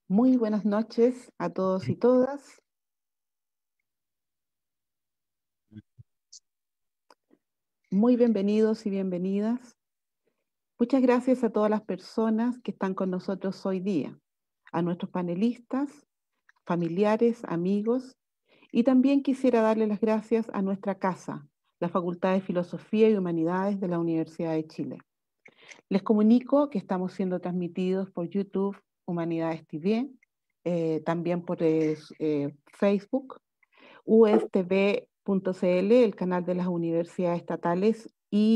Muy buenas noches a todos y todas. Muy bienvenidos y bienvenidas. Muchas gracias a todas las personas que están con nosotros hoy día, a nuestros panelistas, familiares, amigos, y también quisiera darle las gracias a nuestra casa, la Facultad de Filosofía y Humanidades de la Universidad de Chile. Les comunico que estamos siendo transmitidos por YouTube Humanidades TV, también por Facebook, ustv.cl, el canal de las universidades estatales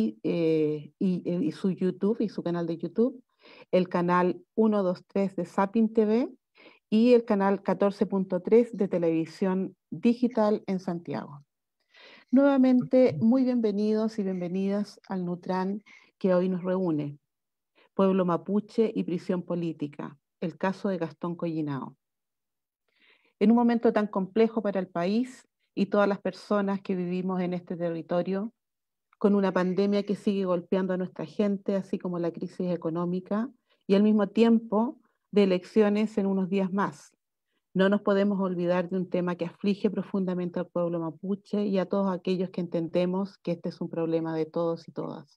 y su YouTube y su canal de YouTube, el canal 123 de Sapin TV y el canal 14.3 de televisión digital en Santiago. Nuevamente, muy bienvenidos y bienvenidas al Nutran que hoy nos reúne, Pueblo Mapuche y Prisión Política, el caso de Gastón Collinao. En un momento tan complejo para el país y todas las personas que vivimos en este territorio, con una pandemia que sigue golpeando a nuestra gente, así como la crisis económica, y al mismo tiempo de elecciones en unos días más. No nos podemos olvidar de un tema que aflige profundamente al pueblo mapuche y a todos aquellos que entendemos que este es un problema de todos y todas.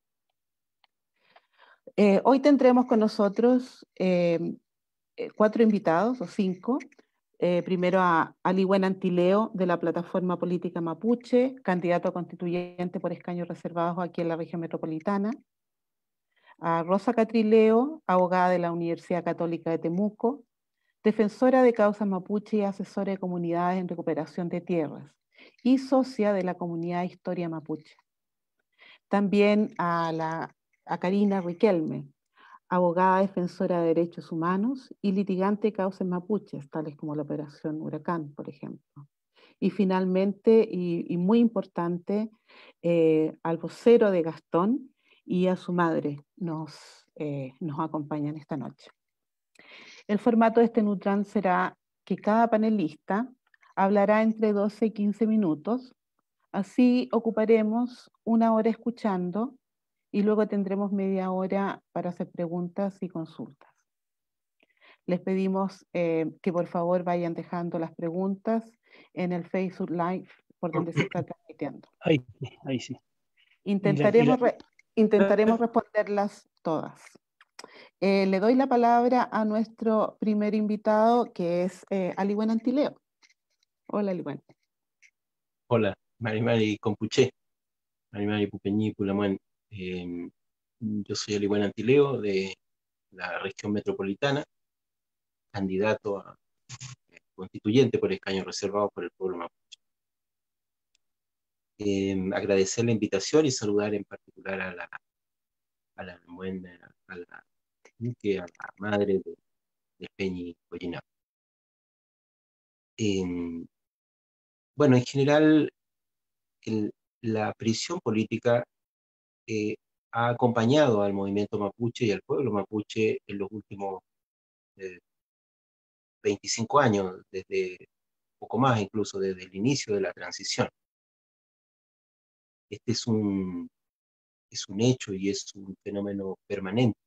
Hoy tendremos con nosotros 4 invitados, o 5. Primero a Aliwen Antileo, de la Plataforma Política Mapuche, candidato a constituyente por escaños reservados aquí en la región metropolitana. A Rosa Catrileo, abogada de la Universidad Católica de Temuco, defensora de causas mapuche y asesora de comunidades en recuperación de tierras, y socia de la comunidad Historia Mapuche. También a Karina Riquelme, abogada defensora de derechos humanos y litigante de causas mapuches, tales como la Operación Huracán, por ejemplo. Y finalmente, y muy importante, al vocero de Gastón y a su madre nos acompañan esta noche. El formato de este Nutran será que cada panelista hablará entre 12 y 15 minutos. Así ocuparemos una hora escuchando y luego tendremos media hora para hacer preguntas y consultas. Les pedimos que por favor vayan dejando las preguntas en el Facebook Live por donde se está transmitiendo. Ahí sí. Intentaremos responderlas todas. Le doy la palabra a nuestro primer invitado, que es Aliwen Antileo. Hola, Aliwen. Hola, Mari Compuché, Mari Pupeñí, Pulamuen. Yo soy Aliwen Antileo de la región metropolitana, candidato a constituyente por escaño reservado por el pueblo mapuche. Agradecer la invitación y saludar en particular a la madre de Peñi Collinao. Bueno, en general, la prisión política ha acompañado al movimiento mapuche y al pueblo mapuche en los últimos 25 años, desde poco más incluso, desde el inicio de la transición. Este es un hecho y es un fenómeno permanente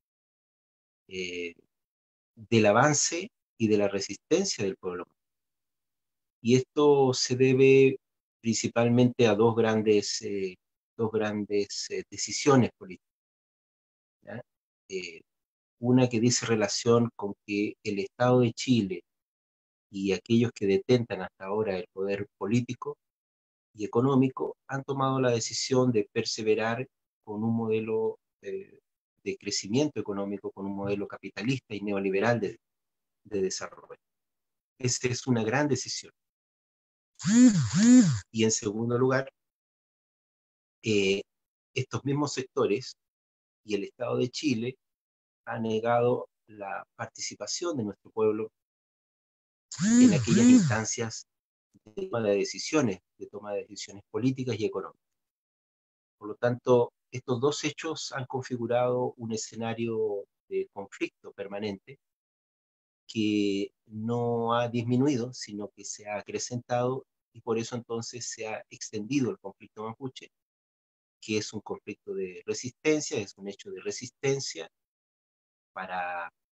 del avance y de la resistencia del pueblo. Y esto se debe principalmente a dos grandes decisiones políticas, ¿ya? Una que dice relación con que el Estado de Chile y aquellos que detentan hasta ahora el poder político y económico han tomado la decisión de perseverar con un modelo de crecimiento económico, con un modelo capitalista y neoliberal de desarrollo. Esa es una gran decisión. Y en segundo lugar, estos mismos sectores y el Estado de Chile han negado la participación de nuestro pueblo en aquellas instancias de toma de decisiones políticas y económicas. Por lo tanto, estos dos hechos han configurado un escenario de conflicto permanente que no ha disminuido, sino que se ha acrecentado, y por eso entonces se ha extendido el conflicto mapuche, que es un conflicto de resistencia, es un hecho de resistencia para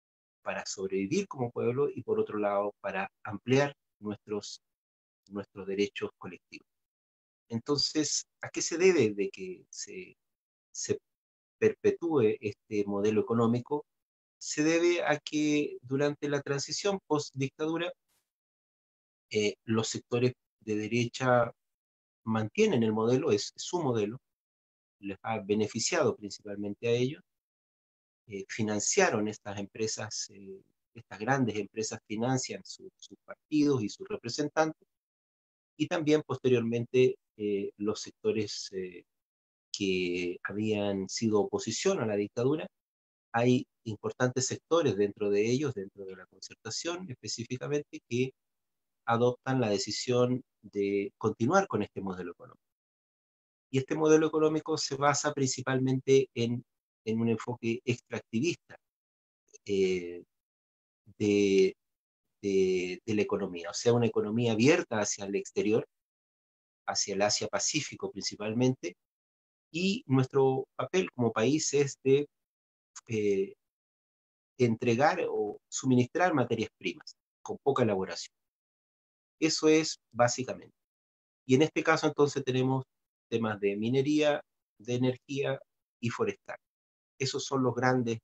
para sobrevivir como pueblo y por otro lado para ampliar nuestros derechos colectivos. Entonces, ¿a qué se debe de que se perpetúe este modelo económico? Se debe a que durante la transición post-dictadura, los sectores de derecha mantienen el modelo, es su modelo, les ha beneficiado principalmente a ellos, financiaron estas empresas, estas grandes empresas financian sus partidos y sus representantes, y también posteriormente los sectores que habían sido oposición a la dictadura. Hay importantes sectores dentro de ellos, dentro de la concertación específicamente, que adoptan la decisión de continuar con este modelo económico. Y este modelo económico se basa principalmente en un enfoque extractivista eh, de, de la economía, o sea, una economía abierta hacia el exterior, hacia el Asia-Pacífico principalmente, y nuestro papel como país es de eh, entregar o suministrar materias primas con poca elaboración. Eso es básicamente. Y en este caso entonces tenemos temas de minería, de energía y forestal. Esos son los grandes,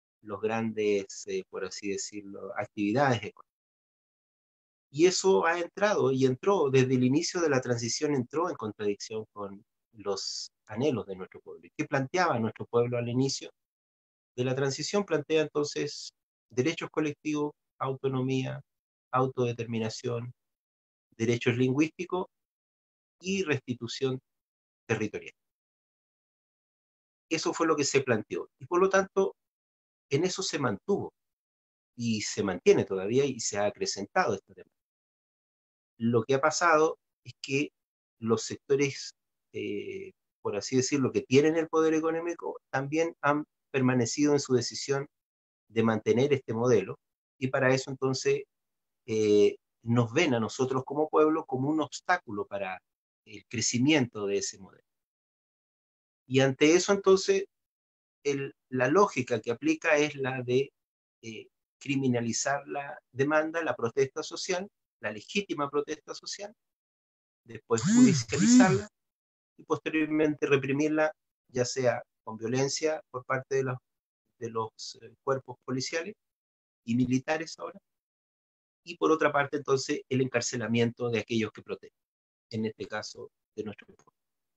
por así decirlo, actividades económicas. Y eso ha entrado y entró desde el inicio de la transición, entró en contradicción con los anhelos de nuestro pueblo. ¿Qué planteaba nuestro pueblo al inicio de la transición? Plantea entonces derechos colectivos, autonomía, autodeterminación, derechos lingüísticos y restitución territorial. Eso fue lo que se planteó. Y por lo tanto, en eso se mantuvo y se mantiene todavía y se ha acrecentado este tema. Lo que ha pasado es que los sectores, por así decirlo, que tienen el poder económico, también han permanecido en su decisión de mantener este modelo, y para eso entonces nos ven a nosotros como pueblo como un obstáculo para el crecimiento de ese modelo. Y ante eso entonces la lógica que aplica es la de criminalizar la demanda, la protesta social, la legítima protesta social, después judicializarla y posteriormente reprimirla, ya sea con violencia por parte de los cuerpos policiales y militares ahora, y por otra parte entonces el encarcelamiento de aquellos que protestan, en este caso de nuestro pueblo.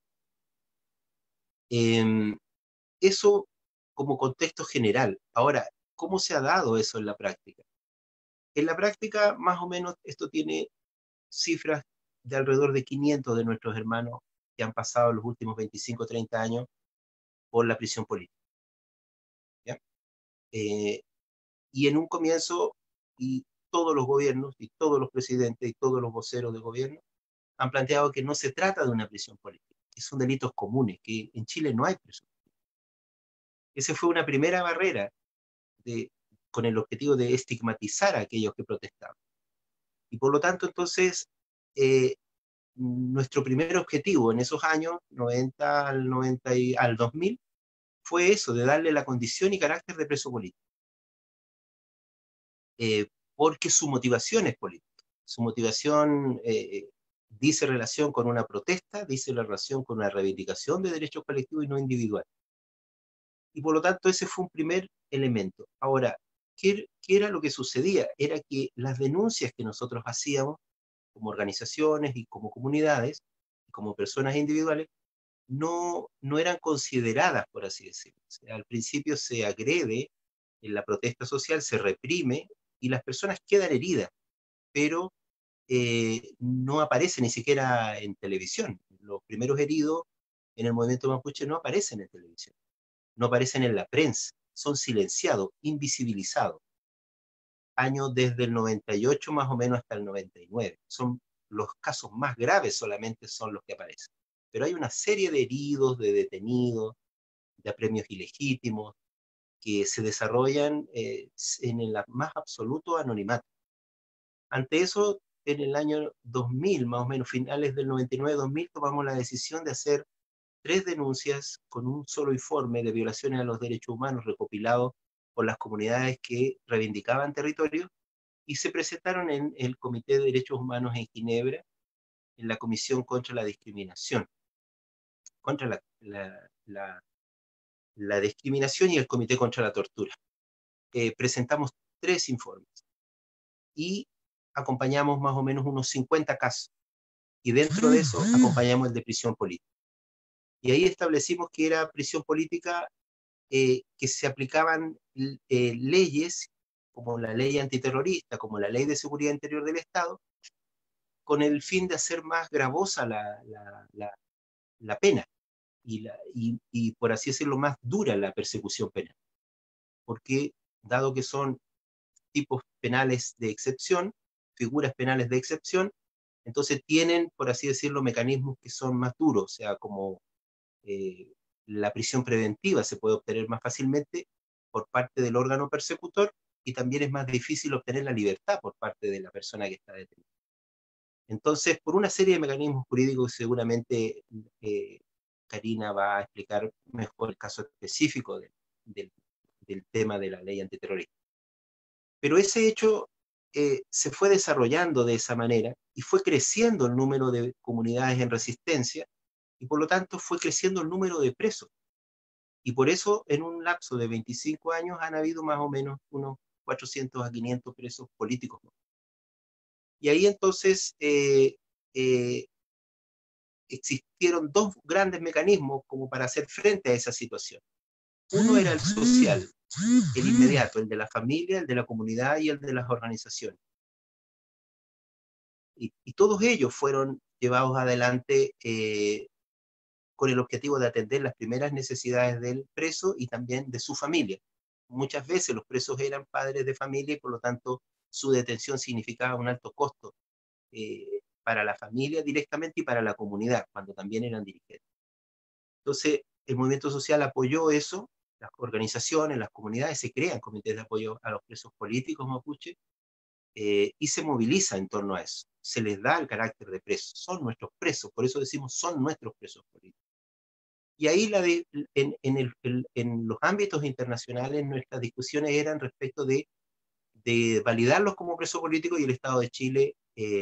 Eso como contexto general. Ahora, ¿cómo se ha dado eso en la práctica? En la práctica, más o menos, esto tiene cifras de alrededor de 500 de nuestros hermanos que han pasado los últimos 25 o 30 años por la prisión política. ¿Ya? Y en un comienzo, y todos los gobiernos, y todos los presidentes, y todos los voceros de gobierno han planteado que no se trata de una prisión política, que son delitos comunes, que en Chile no hay prisión. Esa fue una primera barrera con el objetivo de estigmatizar a aquellos que protestaban. Y por lo tanto, entonces, nuestro primer objetivo en esos años, 90 al 2000, fue eso, de darle la condición y carácter de preso político. Porque su motivación es política. Su motivación dice relación con una protesta, dice la relación con una reivindicación de derechos colectivos y no individuales. Y por lo tanto ese fue un primer elemento. Ahora, ¿qué era lo que sucedía? Era que las denuncias que nosotros hacíamos como organizaciones y como comunidades, y como personas individuales, no eran consideradas, por así decirlo. O sea, al principio se agrede en la protesta social, se reprime y las personas quedan heridas, pero no aparecen ni siquiera en televisión. Los primeros heridos en el movimiento mapuche no aparecen en televisión, no aparecen en la prensa, son silenciados, invisibilizados. Años desde el 98 más o menos hasta el 99. Son los casos más graves solamente son los que aparecen. Pero hay una serie de heridos, de detenidos, de apremios ilegítimos, que se desarrollan en el más absoluto anonimato. Ante eso, en el año 2000, más o menos finales del 99-2000, tomamos la decisión de hacer 3 denuncias con un solo informe de violaciones a los derechos humanos recopilado por las comunidades que reivindicaban territorio y se presentaron en el Comité de Derechos Humanos en Ginebra, en la Comisión contra la Discriminación, contra la discriminación y el Comité contra la Tortura. Presentamos 3 informes y acompañamos más o menos unos 50 casos. Y dentro de eso acompañamos el de prisión política. Y ahí establecimos que era prisión política, que se aplicaban leyes como la ley antiterrorista, como la ley de seguridad interior del Estado, con el fin de hacer más gravosa la pena y, por así decirlo, más dura la persecución penal. Porque, dado que son tipos penales de excepción, figuras penales de excepción, entonces tienen, por así decirlo, mecanismos que son más duros, o sea, como la prisión preventiva se puede obtener más fácilmente por parte del órgano persecutor y también es más difícil obtener la libertad por parte de la persona que está detenida. Entonces, por una serie de mecanismos jurídicos, seguramente Karina va a explicar mejor el caso específico del tema de la ley antiterrorista. Pero ese hecho se fue desarrollando de esa manera y fue creciendo el número de comunidades en resistencia y por lo tanto fue creciendo el número de presos. Y por eso en un lapso de 25 años han habido más o menos unos 400 a 500 presos políticos. Y ahí entonces existieron 2 grandes mecanismos como para hacer frente a esa situación. Uno era el social, el inmediato, el de la familia, el de la comunidad y el de las organizaciones. Y todos ellos fueron llevados adelante con el objetivo de atender las primeras necesidades del preso y también de su familia. Muchas veces los presos eran padres de familia y por lo tanto su detención significaba un alto costo para la familia directamente y para la comunidad, cuando también eran dirigentes. Entonces, el movimiento social apoyó eso, las organizaciones, las comunidades, se crean comités de apoyo a los presos políticos mapuche, y se moviliza en torno a eso. Se les da el carácter de presos, son nuestros presos, por eso decimos son nuestros presos políticos. Y ahí en los ámbitos internacionales nuestras discusiones eran respecto de validarlos como presos políticos y el Estado de Chile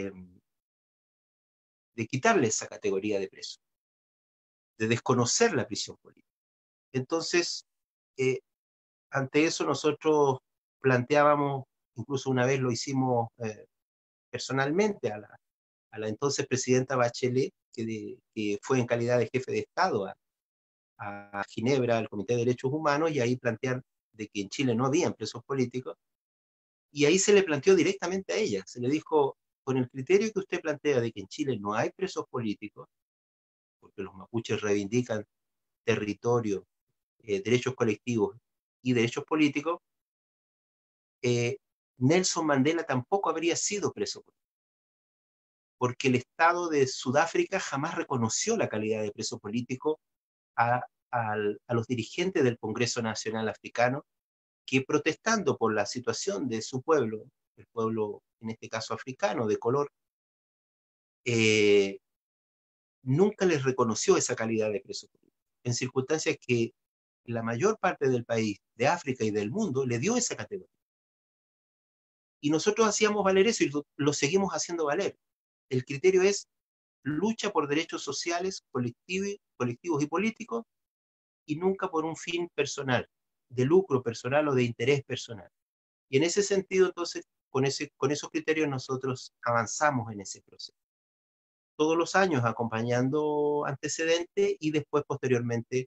de quitarles esa categoría de preso, de desconocer la prisión política. Entonces, ante eso nosotros planteábamos, incluso una vez lo hicimos personalmente a la entonces presidenta Bachelet, que fue en calidad de jefe de Estado a Ginebra, al Comité de Derechos Humanos, y ahí plantear de que en Chile no había presos políticos, y ahí se le planteó directamente a ella, se le dijo, con el criterio que usted plantea de que en Chile no hay presos políticos, porque los mapuches reivindican territorio, derechos colectivos y derechos políticos, Nelson Mandela tampoco habría sido preso político, porque el Estado de Sudáfrica jamás reconoció la calidad de preso político a los dirigentes del Congreso Nacional Africano, que protestando por la situación de su pueblo, el pueblo en este caso africano de color, nunca les reconoció esa calidad de preso político, en circunstancias que la mayor parte del país, de África y del mundo, le dio esa categoría. Y nosotros hacíamos valer eso y lo seguimos haciendo valer. El criterio es lucha por derechos sociales, colectivos y políticos, y nunca por un fin personal, de lucro personal o de interés personal. Y en ese sentido, entonces, con esos criterios nosotros avanzamos en ese proceso. Todos los años acompañando antecedentes y después, posteriormente,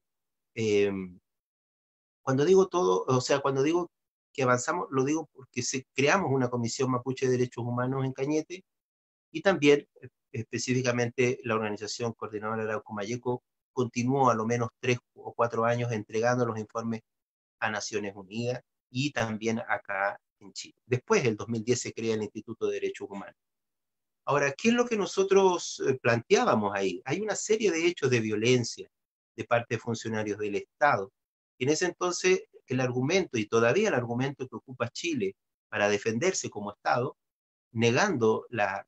cuando digo todo, o sea, cuando digo que avanzamos, lo digo porque creamos una Comisión Mapuche de Derechos Humanos en Cañete y también, específicamente, la organización coordinadora de Arauco Mayeco continuó a lo menos 3 o 4 años entregando los informes a Naciones Unidas y también acá en Chile. Después, en el 2010, se crea el Instituto de Derechos Humanos. Ahora, ¿qué es lo que nosotros planteábamos ahí? Hay una serie de hechos de violencia de parte de funcionarios del Estado. Y en ese entonces, el argumento, y todavía el argumento que ocupa Chile para defenderse como Estado, negando la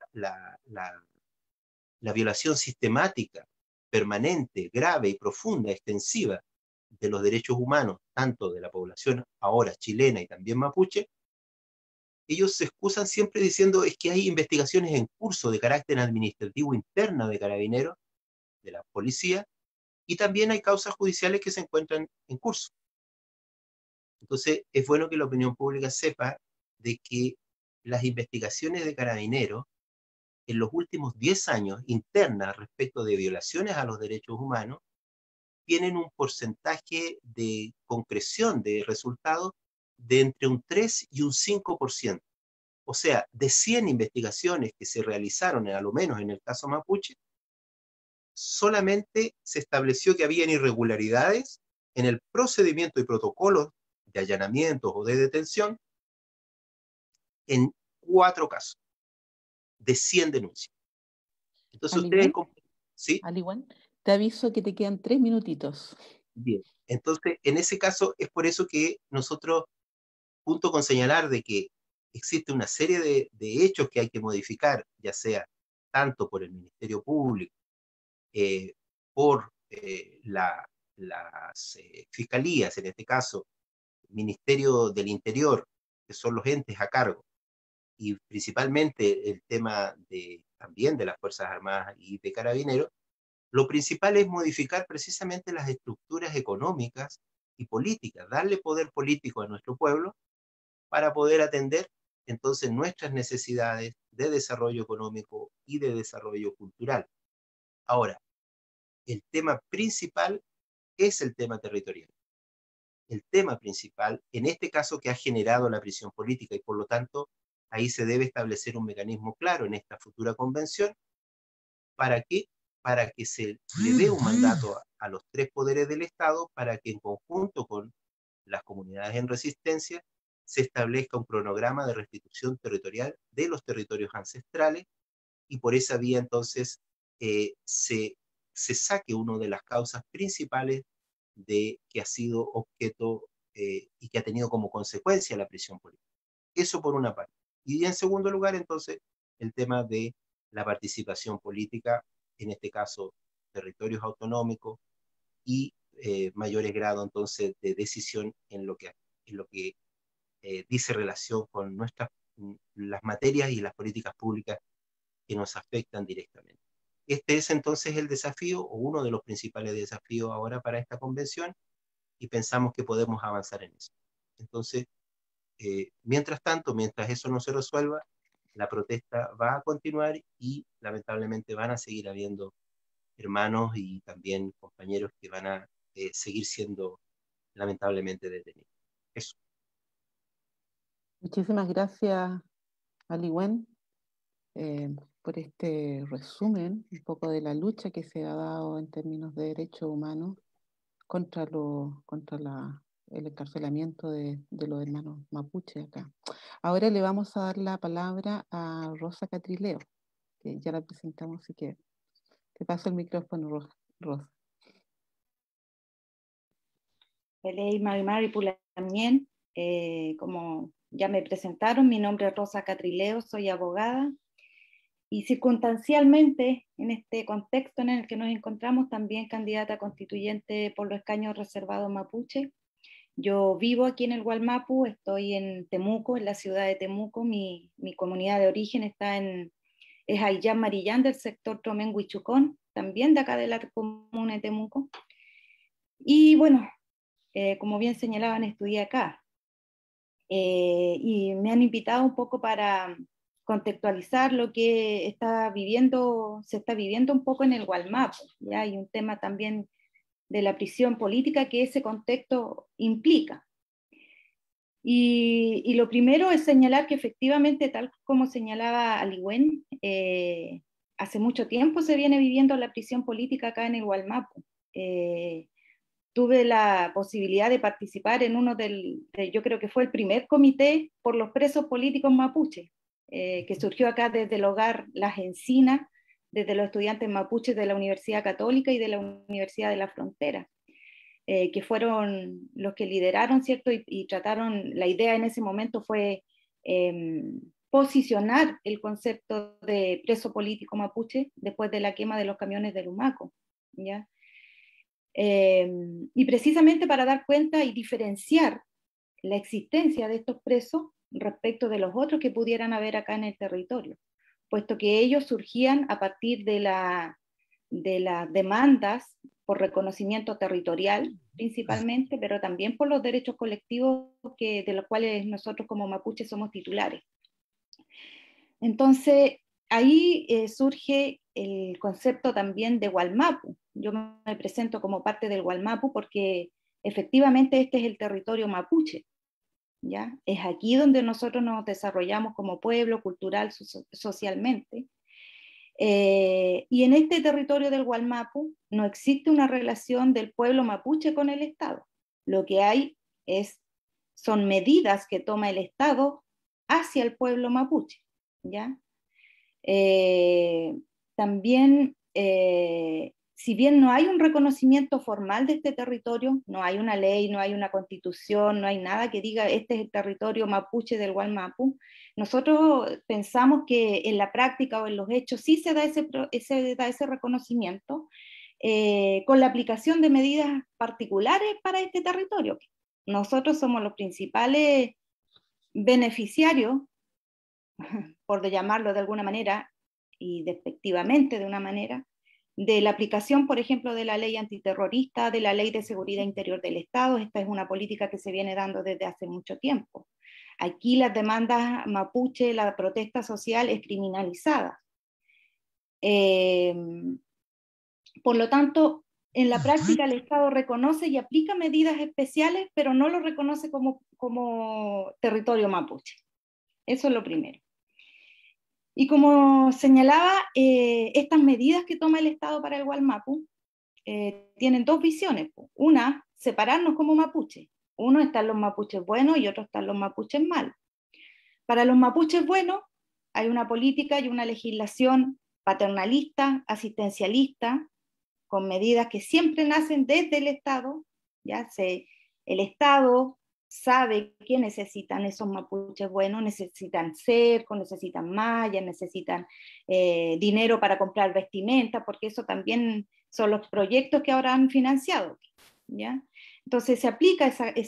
violación sistemática, permanente, grave y profunda, extensiva de los derechos humanos, tanto de la población ahora chilena y también mapuche, ellos se excusan siempre diciendo es que hay investigaciones en curso de carácter administrativo interna de Carabineros, de la policía, y también hay causas judiciales que se encuentran en curso. Entonces, es bueno que la opinión pública sepa de que las investigaciones de Carabineros en los últimos 10 años internas respecto de violaciones a los derechos humanos tienen un porcentaje de concreción de resultados de entre un 3 y un 5%. O sea, de 100 investigaciones que se realizaron, a lo menos en el caso mapuche, solamente se estableció que habían irregularidades en el procedimiento y protocolos de allanamientos o de detención en 4 casos, de 100 denuncias. Entonces ustedes... ¿Sí? Al igual, te aviso que te quedan 3 minutitos. Bien. Entonces, en ese caso, es por eso que nosotros, junto con señalar de que existe una serie de hechos que hay que modificar, ya sea tanto por el Ministerio Público, por las fiscalías, en este caso, Ministerio del Interior, que son los entes a cargo, y principalmente el tema también de las Fuerzas Armadas y de Carabineros, lo principal es modificar precisamente las estructuras económicas y políticas, darle poder político a nuestro pueblo para poder atender entonces nuestras necesidades de desarrollo económico y de desarrollo cultural. Ahora, el tema principal es el tema territorial. El tema principal, en este caso, que ha generado la prisión política, y por lo tanto, ahí se debe establecer un mecanismo claro en esta futura convención. ¿Para qué? Para que se le dé un mandato a los 3 poderes del Estado para que en conjunto con las comunidades en resistencia se establezca un cronograma de restitución territorial de los territorios ancestrales, y por esa vía entonces se saque una de las causas principales de que ha sido objeto y que ha tenido como consecuencia la prisión política. Eso por una parte. Y en segundo lugar, entonces, el tema de la participación política, en este caso, territorios autonómicos y mayores grados, entonces, de decisión en lo que dice relación con las materias y las políticas públicas que nos afectan directamente. Este es entonces el desafío, o uno de los principales desafíos ahora para esta convención, y pensamos que podemos avanzar en eso. Entonces, mientras tanto, mientras eso no se resuelva, la protesta va a continuar y lamentablemente van a seguir habiendo hermanos y también compañeros que van a seguir siendo lamentablemente detenidos. Eso. Muchísimas gracias, Aliwen, por este resumen, un poco de la lucha que se ha dado en términos de derechos humanos contra el encarcelamiento de los hermanos mapuche acá. Ahora le vamos a dar la palabra a Rosa Catrileo, que ya la presentamos, así que te paso el micrófono, Rosa. También, como ya me presentaron, mi nombre es Rosa Catrileo, soy abogada, y circunstancialmente, en este contexto en el que nos encontramos, también candidata constituyente por los escaños reservados mapuche. Yo vivo aquí en el Gualmapu, estoy en Temuco, en la ciudad de Temuco. Mi comunidad de origen es Ayllán Marillán, del sector Tromén Huichucón, también de acá de la comuna de Temuco. Y bueno, como bien señalaban, estudié acá. Y me han invitado un poco para contextualizar lo que se está viviendo un poco en el Gualmapu. ¿Ya? Hay un tema también de la prisión política que ese contexto implica. Y lo primero es señalar que efectivamente, tal como señalaba Aliwen, hace mucho tiempo se viene viviendo la prisión política acá en el Gualmapu. Tuve la posibilidad de participar en yo creo que fue el primer comité por los presos políticos mapuche, que surgió acá desde el hogar Las Encinas, desde los estudiantes mapuches de la Universidad Católica y de la Universidad de la Frontera, que fueron los que lideraron, ¿cierto? Y trataron, la idea en ese momento fue posicionar el concepto de preso político mapuche después de la quema de los camiones de Lumaco, ¿ya? Y precisamente para dar cuenta y diferenciar la existencia de estos presos respecto de los otros que pudieran haber acá en el territorio, puesto que ellos surgían a partir de las demandas por reconocimiento territorial principalmente, pero también por los derechos colectivos de los cuales nosotros como mapuches somos titulares. Entonces, ahí surge el concepto también de Wallmapu. Yo me presento como parte del Wallmapu porque efectivamente este es el territorio mapuche, ¿ya? Es aquí donde nosotros nos desarrollamos como pueblo, cultural, socialmente. Y en este territorio del Wallmapu no existe una relación del pueblo mapuche con el Estado. Lo que hay son medidas que toma el Estado hacia el pueblo mapuche, ¿ya? También, si bien no hay un reconocimiento formal de este territorio, no hay una ley, no hay una constitución, no hay nada que diga este es el territorio mapuche del Wallmapu, nosotros pensamos que en la práctica o en los hechos sí se da ese reconocimiento con la aplicación de medidas particulares para este territorio. Nosotros somos los principales beneficiarios, por llamarlo de alguna manera, y despectivamente de una manera, de la aplicación, por ejemplo, de la ley antiterrorista, de la ley de seguridad interior del Estado. Esta es una política que se viene dando desde hace mucho tiempo. Aquí las demandas mapuche, la protesta social es criminalizada. Por lo tanto, en la práctica el Estado reconoce y aplica medidas especiales, pero no lo reconoce como territorio mapuche. Eso es lo primero. Y como señalaba, estas medidas que toma el Estado para el Wallmapu tienen dos visiones. Una, separarnos como mapuche. Uno, están los mapuches buenos y otro, están los mapuches malos. Para los mapuches buenos hay una política y una legislación paternalista, asistencialista, con medidas que siempre nacen desde el Estado. El Estado sabe que necesitan esos mapuches buenos, necesitan cerco, necesitan mallas, necesitan dinero para comprar vestimenta, porque eso también son los proyectos que ahora han financiado, ¿ya? Entonces se aplica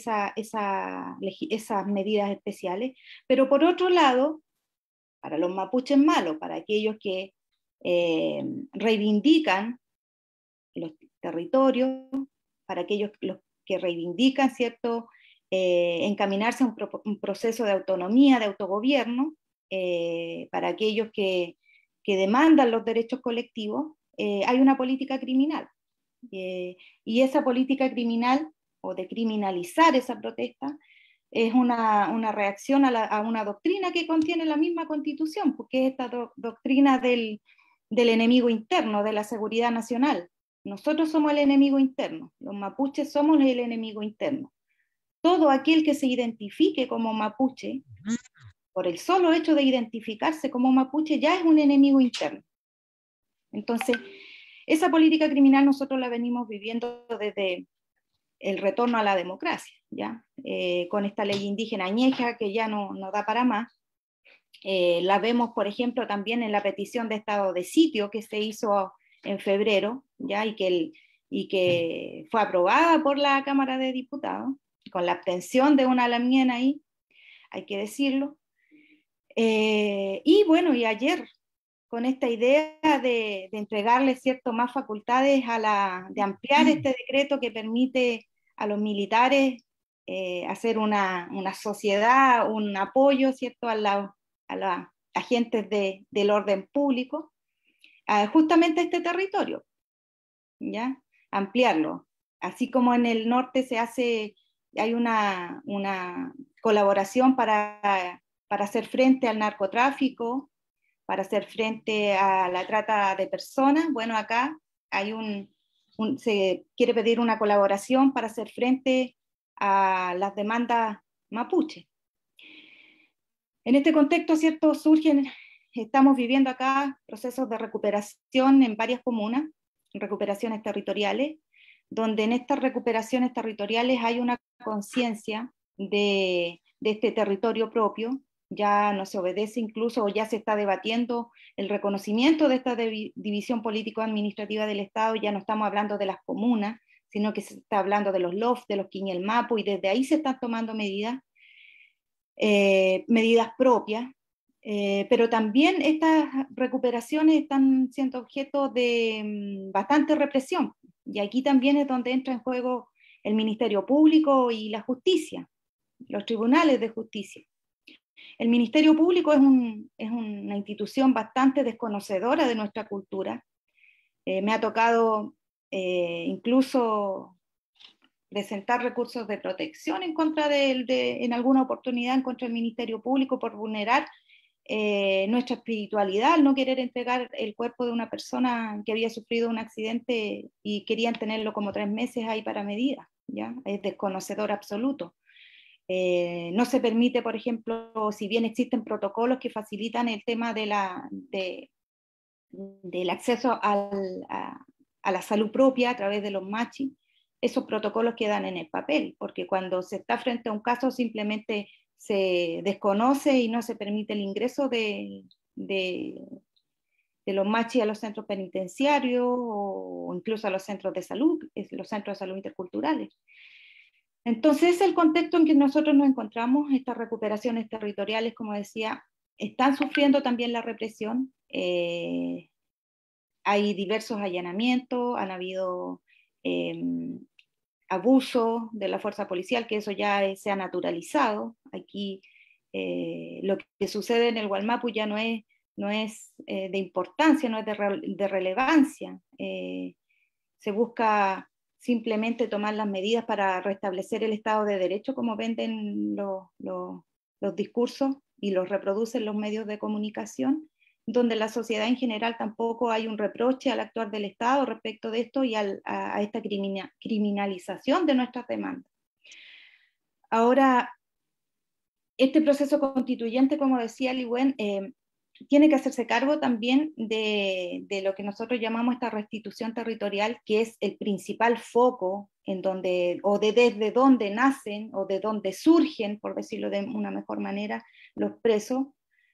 esas medidas especiales, pero por otro lado, para los mapuches malos, para aquellos que reivindican los territorios, para aquellos los que reivindican, ¿cierto?, encaminarse a un proceso de autonomía, de autogobierno, para aquellos que demandan los derechos colectivos, hay una política criminal. Y esa política criminal, o de criminalizar esa protesta, es una reacción a una doctrina que contiene la misma Constitución, porque es esta doctrina del enemigo interno, de la seguridad nacional. Nosotros somos el enemigo interno, los mapuches somos el enemigo interno. Todo aquel que se identifique como mapuche, por el solo hecho de identificarse como mapuche, ya es un enemigo interno. Entonces, esa política criminal nosotros la venimos viviendo desde el retorno a la democracia, ¿ya? Con esta ley indígena añeja que ya no da para más. La vemos, por ejemplo, también en la petición de estado de sitio que se hizo en febrero, ¿ya? Y que fue aprobada por la Cámara de Diputados, con la abstención de una Lamien ahí, hay que decirlo. Y bueno, y ayer, con esta idea de entregarle más facultades, de ampliar este decreto que permite a los militares hacer una sociedad, un apoyo, ¿cierto?, a los agentes del orden público, justamente este territorio, ¿ya? Ampliarlo. Así como en el norte hay una colaboración para hacer frente al narcotráfico, para hacer frente a la trata de personas. Bueno, acá se quiere pedir una colaboración para hacer frente a las demandas mapuche. En este contexto, ¿cierto?, estamos viviendo acá procesos de recuperación en varias comunas, recuperaciones territoriales, donde en estas recuperaciones territoriales hay una conciencia de este territorio propio. Ya no se obedece incluso, o ya se está debatiendo el reconocimiento de esta división político-administrativa del Estado. Ya no estamos hablando de las comunas, sino que se está hablando de los LOF, de los Quiñelmapu, y desde ahí se están tomando medidas propias, pero también estas recuperaciones están siendo objeto de bastante represión, y aquí también es donde entra en juego el Ministerio Público y la justicia, los tribunales de justicia. El Ministerio Público es una institución bastante desconocedora de nuestra cultura. Me ha tocado incluso presentar recursos de protección en contra en alguna oportunidad en contra del Ministerio Público por vulnerar nuestra espiritualidad, al no querer entregar el cuerpo de una persona que había sufrido un accidente y querían tenerlo como 3 meses ahí para medida, ¿ya? Es desconocedor absoluto. No se permite, por ejemplo, si bien existen protocolos que facilitan el tema del acceso a la salud propia a través de los MACHI, esos protocolos quedan en el papel, porque cuando se está frente a un caso simplemente se desconoce y no se permite el ingreso de los MACHI a los centros penitenciarios o incluso a los centros de salud, los centros de salud interculturales. Entonces, el contexto en que nosotros nos encontramos, estas recuperaciones territoriales, como decía, están sufriendo también la represión. Hay diversos allanamientos, han habido abuso de la fuerza policial, que eso ya se ha naturalizado. Aquí lo que sucede en el Gualmapu ya no es de importancia, no es de relevancia. Se busca simplemente tomar las medidas para restablecer el Estado de Derecho, como venden los discursos y los reproducen los medios de comunicación, donde la sociedad en general tampoco hay un reproche al actuar del Estado respecto de esto y a esta criminalización de nuestras demandas. Ahora, este proceso constituyente, como decía Liwen, tiene que hacerse cargo también de lo que nosotros llamamos esta restitución territorial, que es el principal foco en donde, o desde donde nacen, o de donde surgen, por decirlo de una mejor manera, los presos.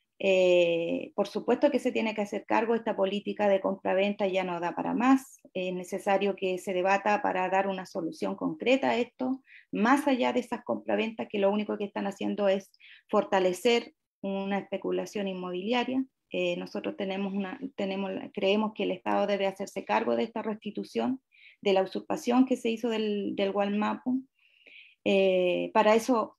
Por supuesto que se tiene que hacer cargo. Esta política de compraventa ya no da para más. Es necesario que se debata para dar una solución concreta a esto, más allá de esas compraventas que lo único que están haciendo es fortalecer una especulación inmobiliaria. Nosotros creemos que el Estado debe hacerse cargo de esta restitución, de la usurpación que se hizo del Gualmapu. Para eso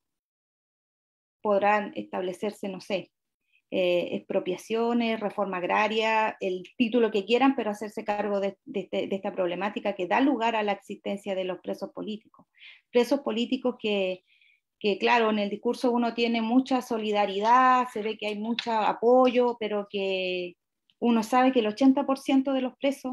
podrán establecerse, no sé, expropiaciones, reforma agraria, el título que quieran, pero hacerse cargo de esta problemática que da lugar a la existencia de los presos políticos. Presos políticos que claro, en el discurso uno tiene mucha solidaridad, se ve que hay mucho apoyo, pero que uno sabe que el 80% de los presos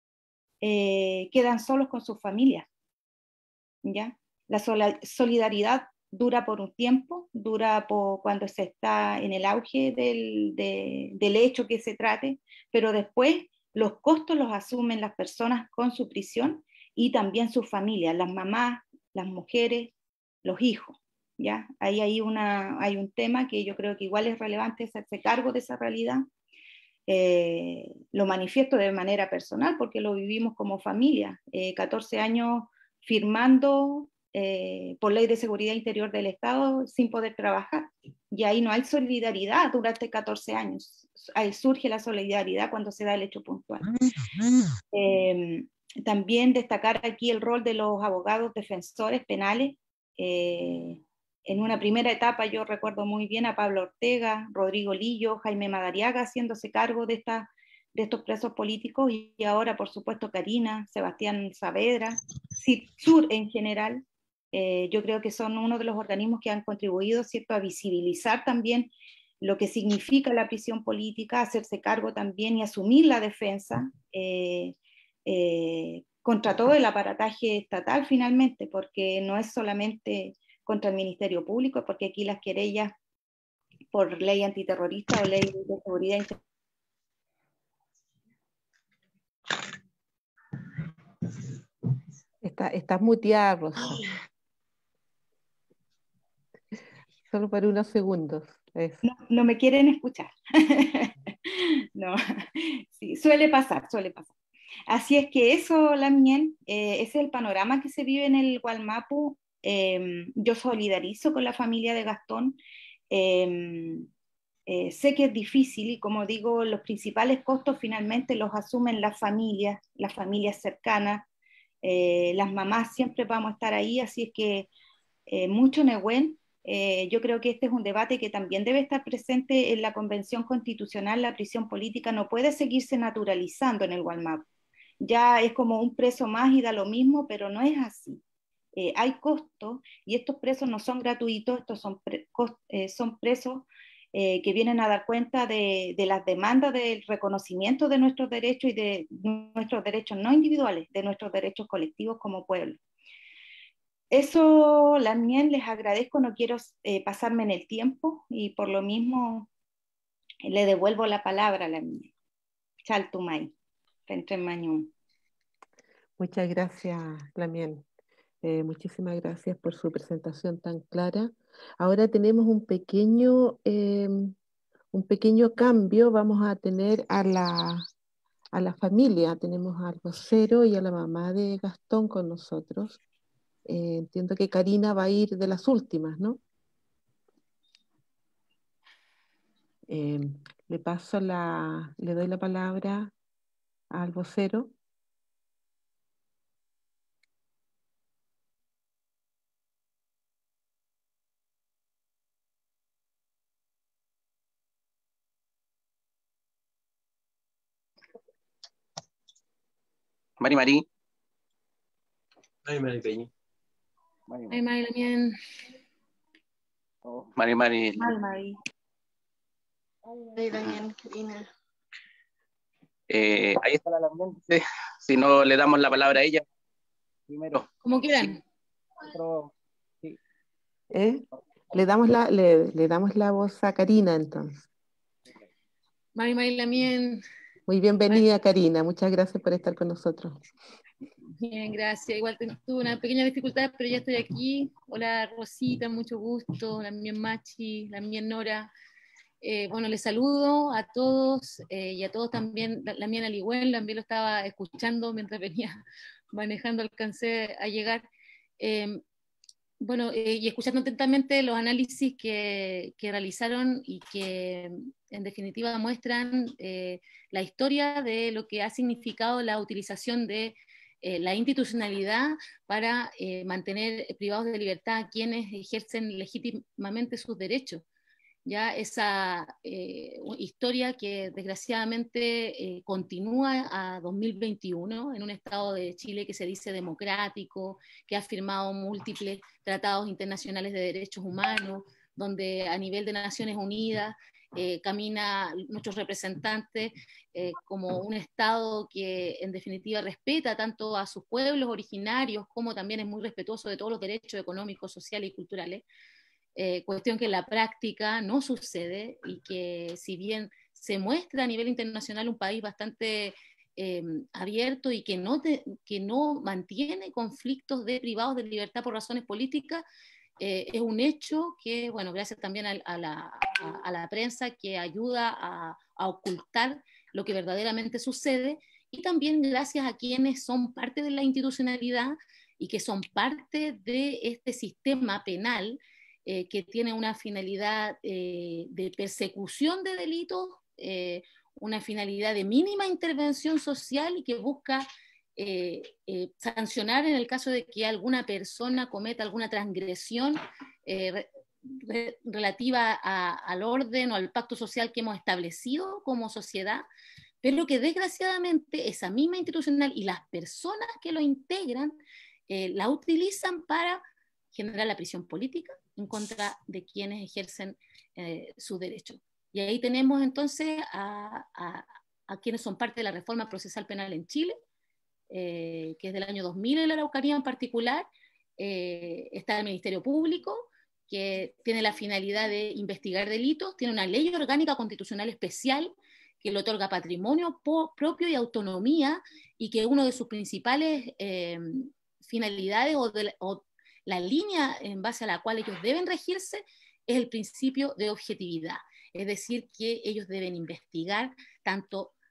quedan solos con sus familias, ¿ya? La solidaridad dura por un tiempo, dura cuando se está en el auge del hecho que se trate, pero después los costos los asumen las personas con su prisión y también sus familias, las mamás, las mujeres, los hijos. ¿Ya? Ahí hay un tema que yo creo que igual es relevante hacerse cargo de esa realidad. Lo manifiesto de manera personal porque lo vivimos como familia. 14 años firmando por ley de seguridad interior del Estado sin poder trabajar. Y ahí no hay solidaridad durante 14 años. Ahí surge la solidaridad cuando se da el hecho puntual. También destacar aquí el rol de los abogados defensores penales. En una primera etapa yo recuerdo muy bien a Pablo Ortega, Rodrigo Lillo, Jaime Madariaga haciéndose cargo de estos presos políticos, y ahora por supuesto Karina, Sebastián Saavedra, CIPSUR en general. Yo creo que son uno de los organismos que han contribuido, ¿cierto?, a visibilizar también lo que significa la prisión política, hacerse cargo también y asumir la defensa contra todo el aparataje estatal finalmente, porque no es solamente contra el Ministerio Público, porque aquí las querellas por ley antiterrorista o ley de seguridad interior. Estás muteada, Rosa. Solo por unos segundos. No me quieren escuchar. No, sí, suele pasar. Así es que eso, Lamien, ese es el panorama que se vive en el Gualmapu. Yo solidarizo con la familia de Gastón. Eh, Sé que es difícil y como digo, los principales costos finalmente los asumen las familias cercanas, las mamás siempre vamos a estar ahí, así es que mucho Nehuen. Yo creo que este es un debate que también debe estar presente en la Convención Constitucional. La prisión política no puede seguirse naturalizando en el Gualmapu. Ya es como un preso más y da lo mismo, pero no es así. Hay costos y estos presos no son gratuitos, estos son presos que vienen a dar cuenta de las demandas del reconocimiento de nuestros derechos y de nuestros derechos no individuales, de nuestros derechos colectivos como pueblo. Eso, Lamien, les agradezco, no quiero pasarme en el tiempo y por lo mismo le devuelvo la palabra a Lamien. Chaltumay, Rentremañum. Muchas gracias, Lamien. Muchísimas gracias por su presentación tan clara. Ahora tenemos un pequeño cambio. Vamos a tener a la familia. Tenemos al vocero y a la mamá de Gastón con nosotros. Entiendo que Karina va a ir de las últimas, ¿no? Le doy la palabra al vocero. Mari Mari. Mari Peña. Mari Mari Lamien. Mari Mari. Mari Mari. Mari Lamien, Karina. Ahí está la Lamien. Sí. Si no le damos la palabra a ella primero. Como quieran. Sí. Le damos la voz a Karina entonces. Mari Mari Lamien. Muy bienvenida, Karina. Muchas gracias por estar con nosotros. Bien, gracias. Igual tuve una pequeña dificultad, pero ya estoy aquí. Hola, Rosita, mucho gusto. Lamien Machi, Lamien Nora. Bueno, les saludo a todos y a todos también. Lamien Aligüen, también lo estaba escuchando mientras venía manejando, alcancé a llegar. Bueno, y escuchando atentamente los análisis que realizaron y que en definitiva muestran la historia de lo que ha significado la utilización de la institucionalidad para mantener privados de libertad a quienes ejercen legítimamente sus derechos. Ya esa historia que desgraciadamente continúa a 2021 en un estado de Chile que se dice democrático, que ha firmado múltiples tratados internacionales de derechos humanos, donde a nivel de Naciones Unidas camina nuestros representantes como un estado que en definitiva respeta tanto a sus pueblos originarios como también es muy respetuoso de todos los derechos económicos, sociales y culturales. Cuestión que en la práctica no sucede y que si bien se muestra a nivel internacional un país bastante abierto y que no mantiene conflictos de privados de libertad por razones políticas, es un hecho que, bueno, gracias también a la prensa que ayuda a ocultar lo que verdaderamente sucede y también gracias a quienes son parte de la institucionalidad y que son parte de este sistema penal que tiene una finalidad de persecución de delitos, una finalidad de mínima intervención social y que busca sancionar en el caso de que alguna persona cometa alguna transgresión relativa al orden o al pacto social que hemos establecido como sociedad, pero que desgraciadamente esa misma institucional y las personas que lo integran la utilizan para generar la prisión política en contra de quienes ejercen sus derechos. Y ahí tenemos entonces a quienes son parte de la reforma procesal penal en Chile, que es del año 2000 en la Araucanía en particular. Está el Ministerio Público, que tiene la finalidad de investigar delitos, tiene una ley orgánica constitucional especial que le otorga patrimonio propio y autonomía, y que uno de sus principales finalidades o la línea en base a la cual ellos deben regirse es el principio de objetividad, es decir, que ellos deben investigar tanto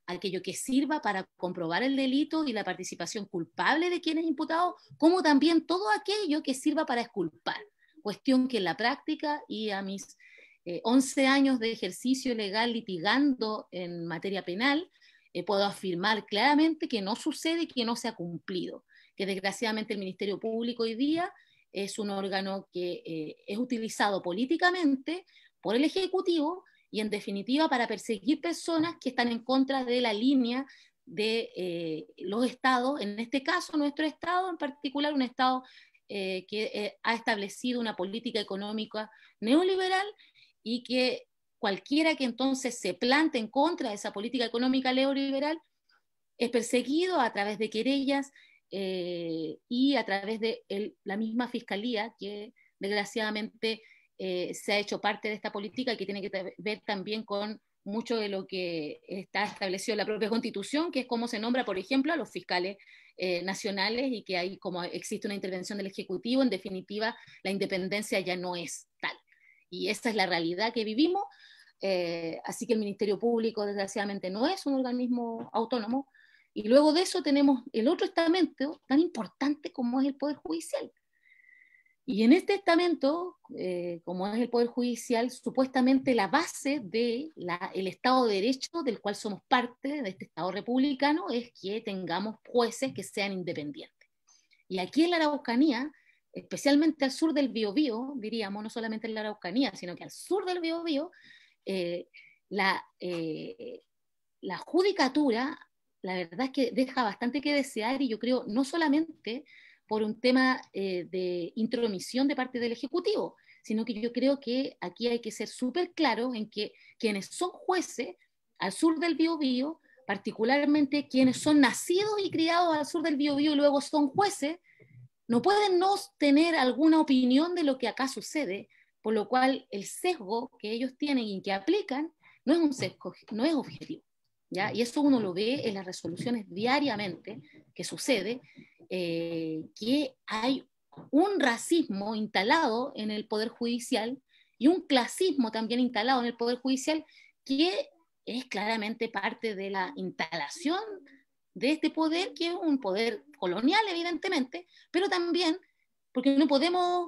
aquello que sirva para comprobar el delito y la participación culpable de quien es imputado, como también todo aquello que sirva para exculpar, cuestión que en la práctica y a mis 11 años de ejercicio legal litigando en materia penal, puedo afirmar claramente que no sucede y que no se ha cumplido, que desgraciadamente el Ministerio Público hoy día es un órgano que es utilizado políticamente por el Ejecutivo y en definitiva para perseguir personas que están en contra de la línea de los estados, en este caso nuestro estado en particular, un estado que ha establecido una política económica neoliberal y que cualquiera que entonces se plante en contra de esa política económica neoliberal es perseguido a través de querellas y a través de la misma fiscalía que desgraciadamente se ha hecho parte de esta política y que tiene que ver también con mucho de lo que está establecido en la propia Constitución, que es cómo se nombra, por ejemplo, a los fiscales nacionales y que ahí como existe una intervención del Ejecutivo, en definitiva la independencia ya no es tal. Y esa es la realidad que vivimos, así que el Ministerio Público desgraciadamente no es un organismo autónomo, y luego de eso tenemos el otro estamento tan importante como es el Poder Judicial. Y en este estamento, como es el Poder Judicial, supuestamente la base del Estado de Derecho del cual somos parte, de este Estado republicano, es que tengamos jueces que sean independientes. Y aquí en la Araucanía, especialmente al sur del Biobío, diríamos, no solamente en la Araucanía, sino que al sur del Biobío, la judicatura, la verdad es que deja bastante que desear, y yo creo no solamente por un tema de intromisión de parte del Ejecutivo, sino que yo creo que aquí hay que ser súper claros en que quienes son jueces al sur del Biobío, particularmente quienes son nacidos y criados al sur del Biobío y luego son jueces, no pueden no tener alguna opinión de lo que acá sucede, por lo cual el sesgo que ellos tienen y que aplican no es un sesgo, no es objetivo, ¿ya? Y eso uno lo ve en las resoluciones diariamente que sucede, que hay un racismo instalado en el Poder Judicial y un clasismo también instalado en el Poder Judicial que es claramente parte de la instalación de este poder, que es un poder colonial, evidentemente, pero también porque no podemos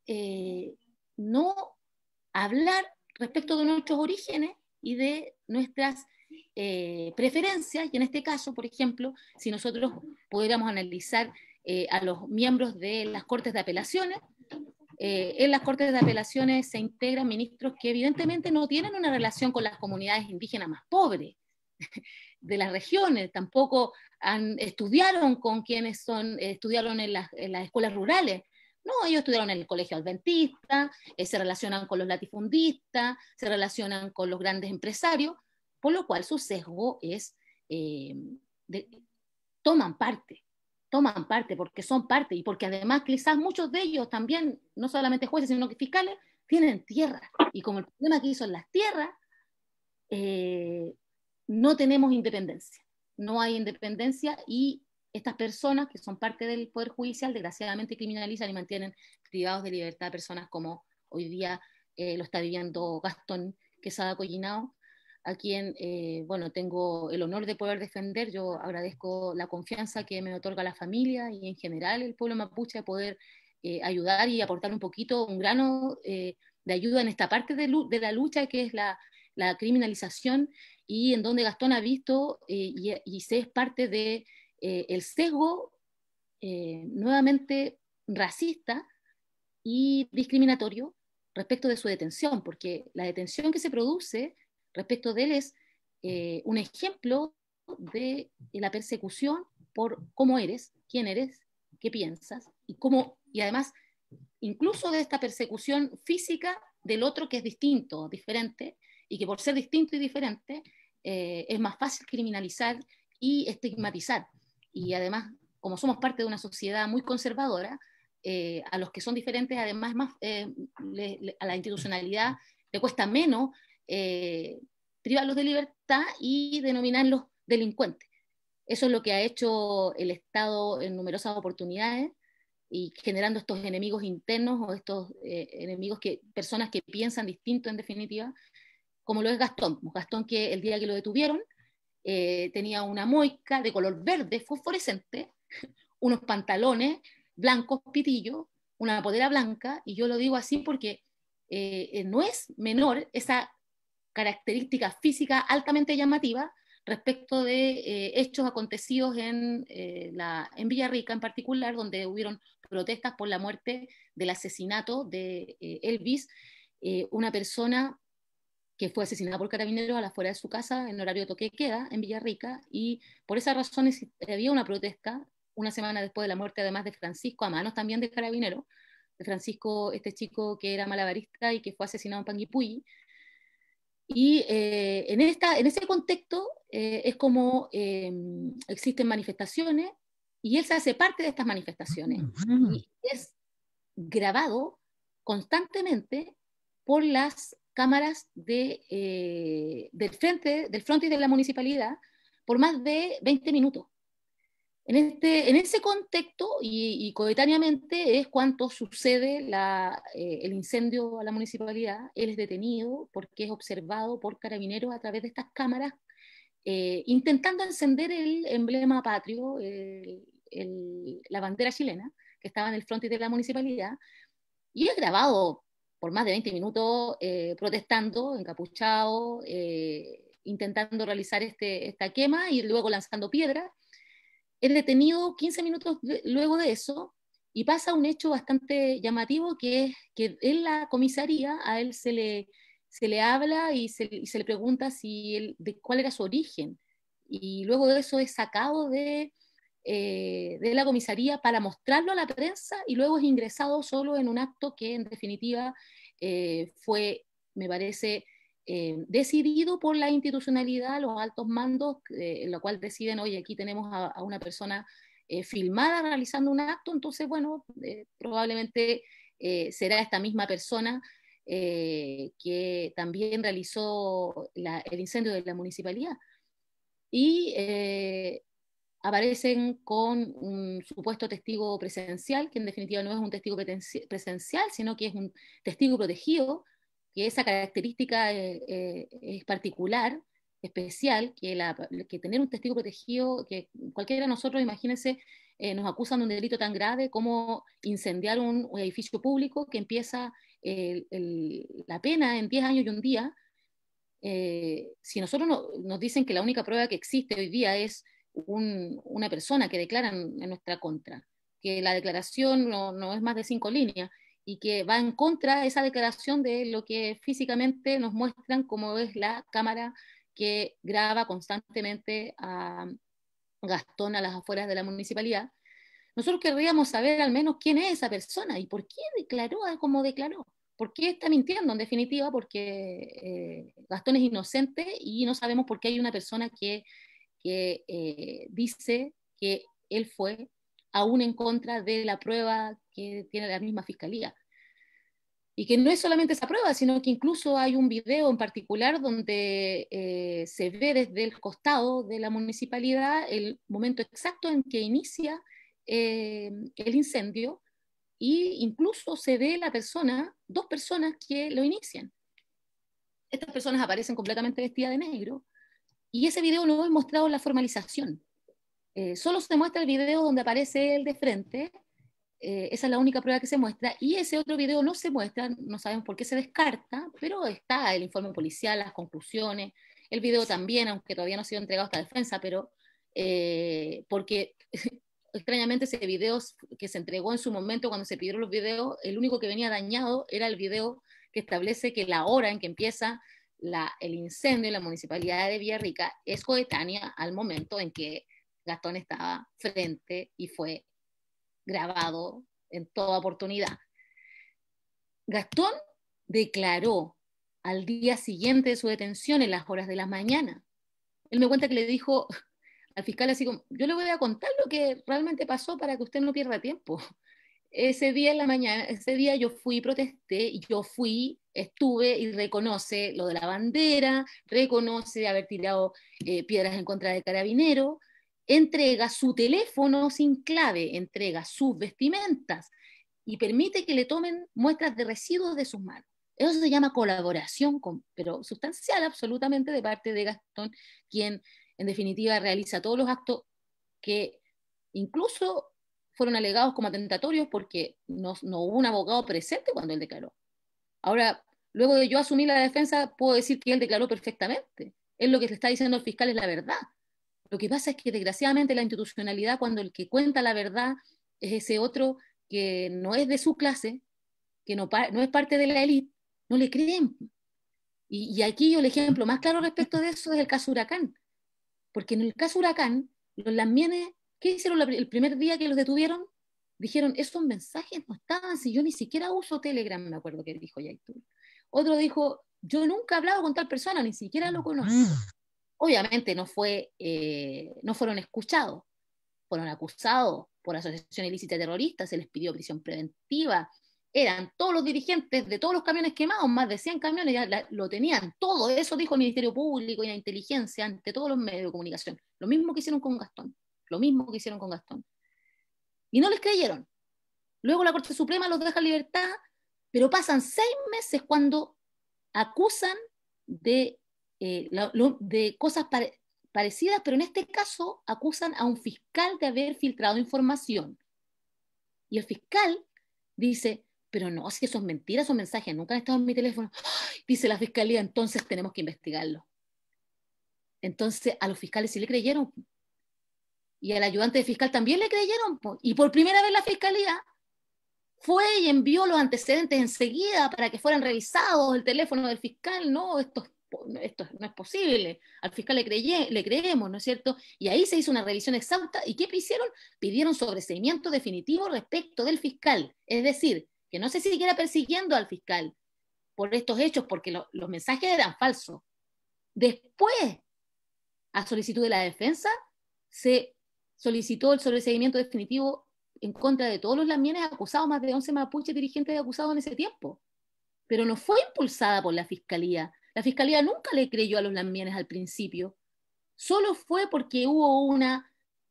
no hablar respecto de nuestros orígenes y de nuestras preferencias, y en este caso, por ejemplo, si nosotros pudiéramos analizar a los miembros de las Cortes de Apelaciones, en las Cortes de Apelaciones se integran ministros que evidentemente no tienen una relación con las comunidades indígenas más pobres de las regiones, tampoco estudiaron con quienes estudiaron en las escuelas rurales. No, ellos estudiaron en el colegio adventista, se relacionan con los latifundistas, se relacionan con los grandes empresarios, por lo cual su sesgo es, toman parte porque son parte y porque además quizás muchos de ellos también, no solamente jueces, sino que fiscales, tienen tierra. Y como el problema aquí son las tierras, no tenemos independencia. No hay independencia y estas personas que son parte del Poder Judicial desgraciadamente criminalizan y mantienen privados de libertad a personas como hoy día lo está viviendo Gastón Quesada Collinao, a quien, bueno, tengo el honor de poder defender. Yo agradezco la confianza que me otorga la familia y en general el pueblo mapuche a poder ayudar y aportar un poquito, un grano de ayuda en esta parte de la lucha que es la criminalización, y en donde Gastón ha visto y se es parte de el sesgo nuevamente racista y discriminatorio respecto de su detención, porque la detención que se produce respecto de él es un ejemplo de la persecución por cómo eres, quién eres, qué piensas, y además incluso de esta persecución física del otro que es distinto, diferente, y que por ser distinto y diferente es más fácil criminalizar y estigmatizar. Y además, como somos parte de una sociedad muy conservadora, a los que son diferentes, además, a la institucionalidad le cuesta menos privarlos de libertad y denominarlos delincuentes. Eso es lo que ha hecho el Estado en numerosas oportunidades, y generando estos enemigos internos o estos enemigos, personas que piensan distinto en definitiva, como lo es Gastón. Gastón, que el día que lo detuvieron, tenía una moica de color verde fosforescente, unos pantalones blancos pitillos, una polera blanca, y yo lo digo así porque no es menor esa característica física altamente llamativa respecto de hechos acontecidos en Villarrica en particular, donde hubieron protestas por la muerte del asesinato de Elvis, una persona que fue asesinada por carabineros a la afuera de su casa en horario de toque de queda en Villarrica, y por esas razones había una protesta una semana después de la muerte, además de Francisco, a manos también de carabineros, de Francisco, este chico que era malabarista y que fue asesinado en Panguipulli. Y en ese contexto es como existen manifestaciones y él se hace parte de estas manifestaciones y es grabado constantemente por las cámaras del frontis de la municipalidad por más de 20 minutos. En ese contexto y coetáneamente es cuando sucede el incendio a la municipalidad. Él es detenido porque es observado por carabineros a través de estas cámaras intentando encender el emblema patrio, la bandera chilena que estaba en el frontis de la municipalidad, y es grabado por más de 20 minutos protestando, encapuchado, intentando realizar esta quema y luego lanzando piedras. Es detenido 15 minutos luego de eso y pasa un hecho bastante llamativo, que es que en la comisaría a él se le habla y se le pregunta de cuál era su origen, y luego de eso es sacado de la comisaría para mostrarlo a la prensa y luego es ingresado solo en un acto que en definitiva fue, me parece, decidido por la institucionalidad, los altos mandos, en lo cual deciden, oye, aquí tenemos a una persona filmada realizando un acto, entonces, bueno, probablemente será esta misma persona que también realizó el incendio de la municipalidad. Y aparecen con un supuesto testigo presencial, que en definitiva no es un testigo presencial, sino que es un testigo protegido, que esa característica es particular, especial, que tener un testigo protegido, que cualquiera de nosotros, imagínense, nos acusan de un delito tan grave como incendiar un edificio público, que empieza la pena en 10 años y un día. Si nosotros nos dicen que la única prueba que existe hoy día es una persona que declara en nuestra contra, que la declaración no es más de 5 líneas y que va en contra de esa declaración de lo que físicamente nos muestran como es la cámara que graba constantemente a Gastón a las afueras de la municipalidad, nosotros querríamos saber al menos quién es esa persona y por qué declaró como declaró. ¿Por qué está mintiendo? En definitiva, porque Gastón es inocente y no sabemos por qué hay una persona que dice que él fue, aún en contra de la prueba que tiene la misma fiscalía. Y que no es solamente esa prueba, sino que incluso hay un video en particular donde se ve desde el costado de la municipalidad el momento exacto en que inicia el incendio, e incluso se ve dos personas que lo inician. Estas personas aparecen completamente vestidas de negro, y ese video no es mostrado en la formalización. Solo se muestra el video donde aparece él de frente, esa es la única prueba que se muestra, y ese otro video no se muestra, no sabemos por qué se descarta, pero está el informe policial, las conclusiones, el video también, aunque todavía no ha sido entregado a esta defensa, pero porque extrañamente ese video que se entregó en su momento cuando se pidieron los videos, el único que venía dañado era el video que establece que la hora en que empieza el incendio en la municipalidad de Villarrica es coetánea al momento en que Gastón estaba frente y fue grabado en toda oportunidad. Gastón declaró al día siguiente de su detención en las horas de la mañana. Él me cuenta que le dijo al fiscal así como, yo le voy a contar lo que realmente pasó para que usted no pierda tiempo. Ese día en la mañana, ese día yo fui, protesté, estuve y reconoce lo de la bandera, reconoce haber tirado piedras en contra de Carabineros, entrega su teléfono sin clave, entrega sus vestimentas y permite que le tomen muestras de residuos de sus manos. Eso se llama colaboración, pero sustancial absolutamente, de parte de Gastón, quien en definitiva realiza todos los actos que incluso fueron alegados como atentatorios porque no hubo un abogado presente cuando él declaró. Ahora, luego de yo asumir la defensa, puedo decir que él declaró perfectamente. Él lo que le está diciendo al fiscal es la verdad. Lo que pasa es que desgraciadamente la institucionalidad, cuando el que cuenta la verdad es ese otro que no es de su clase, que no es parte de la élite, no le creen. Y aquí el ejemplo más claro respecto de eso es el caso Huracán. Porque en el caso Huracán, los lamienes, ¿qué hicieron el primer día que los detuvieron? Dijeron, esos mensajes no estaban, si yo ni siquiera uso Telegram, me acuerdo que dijo Yaitul. Otro dijo, yo nunca he hablado con tal persona, ni siquiera lo conozco. Obviamente no fueron escuchados, fueron acusados por asociación ilícita terrorista, se les pidió prisión preventiva, eran todos los dirigentes de todos los camiones quemados, más de 100 camiones, ya lo tenían, todo eso dijo el Ministerio Público y la inteligencia ante todos los medios de comunicación, lo mismo que hicieron con Gastón, y no les creyeron. Luego la Corte Suprema los deja en libertad, pero pasan 6 meses cuando acusan de cosas parecidas, pero en este caso acusan a un fiscal de haber filtrado información. Y el fiscal dice, pero no, si eso es mentira, esos mensajes nunca han estado en mi teléfono. ¡Ay! Dice la fiscalía, entonces tenemos que investigarlo. Entonces a los fiscales sí le creyeron. Y al ayudante de fiscal también le creyeron. Y por primera vez la fiscalía fue y envió los antecedentes enseguida para que fueran revisados el teléfono del fiscal. No, esto no es posible. Al fiscal le creemos, ¿no es cierto? Y ahí se hizo una revisión exhausta. ¿Y qué hicieron? Pidieron sobreseimiento definitivo respecto del fiscal. Es decir, que no se siguiera persiguiendo al fiscal por estos hechos, porque los mensajes eran falsos. Después, a solicitud de la defensa, se solicitó el sobreseimiento definitivo en contra de todos los lamienes acusados, más de 11 mapuches dirigentes acusados en ese tiempo. Pero no fue impulsada por la fiscalía. La fiscalía nunca le creyó a los lamienes al principio. Solo fue porque hubo una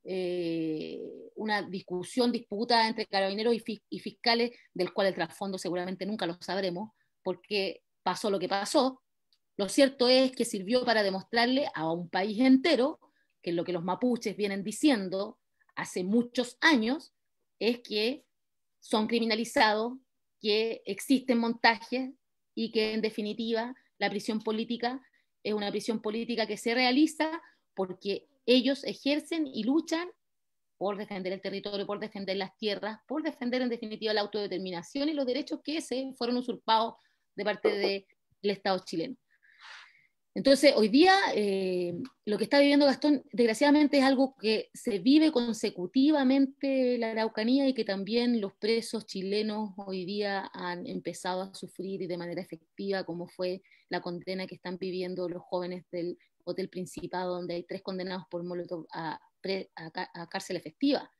disputa entre carabineros y fiscales, del cual el trasfondo seguramente nunca lo sabremos, porque pasó lo que pasó. Lo cierto es que sirvió para demostrarle a un país entero que lo que los mapuches vienen diciendo hace muchos años es que son criminalizados, que existen montajes y que en definitiva la prisión política es una prisión política que se realiza porque ellos ejercen y luchan por defender el territorio, por defender las tierras, por defender en definitiva la autodeterminación y los derechos que se fueron usurpados de parte del Estado chileno. Entonces, hoy día lo que está viviendo Gastón, desgraciadamente, es algo que se vive consecutivamente en la Araucanía y que también los presos chilenos hoy día han empezado a sufrir y de manera efectiva, como fue la condena que están viviendo los jóvenes del Hotel Principado, donde hay 3 condenados por Molotov a cárcel efectiva.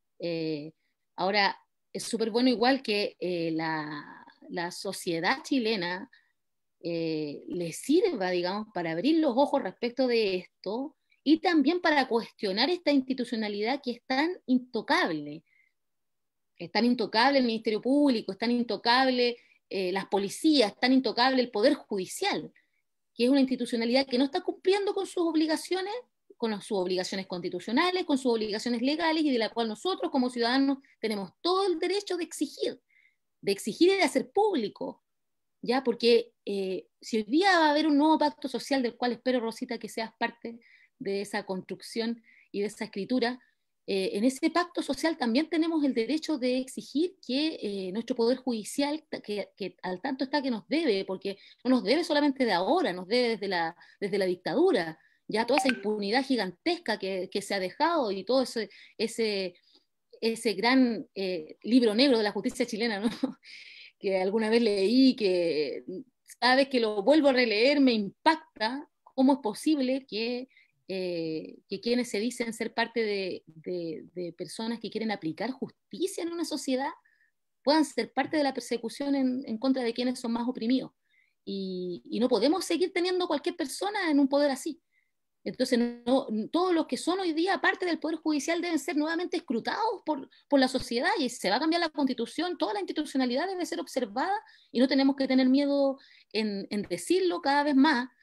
Ahora, es súper bueno igual que la sociedad chilena le sirva, digamos, para abrir los ojos respecto de esto y también para cuestionar esta institucionalidad que es tan intocable. Es tan intocable el Ministerio Público, es tan intocable las policías, es tan intocable el Poder Judicial, que es una institucionalidad que no está cumpliendo con sus obligaciones constitucionales, con sus obligaciones legales y de la cual nosotros como ciudadanos tenemos todo el derecho de exigir y de hacer público. ¿Ya? Porque si hoy día va a haber un nuevo pacto social del cual espero, Rosita, que seas parte de esa construcción y de esa escritura, en ese pacto social también tenemos el derecho de exigir que nuestro Poder Judicial, que al tanto está que nos debe, porque no nos debe solamente de ahora, nos debe desde la dictadura, ya toda esa impunidad gigantesca que se ha dejado y todo ese gran libro negro de la justicia chilena, ¿no? Que alguna vez leí, que cada vez que lo vuelvo a releer me impacta cómo es posible que quienes se dicen ser parte de personas que quieren aplicar justicia en una sociedad puedan ser parte de la persecución en contra de quienes son más oprimidos. Y no podemos seguir teniendo cualquier persona en un poder así. Entonces, todos los que son hoy día parte del Poder Judicial deben ser nuevamente escrutados por la sociedad y se va a cambiar la Constitución, toda la institucionalidad debe ser observada y no tenemos que tener miedo en decirlo cada vez más,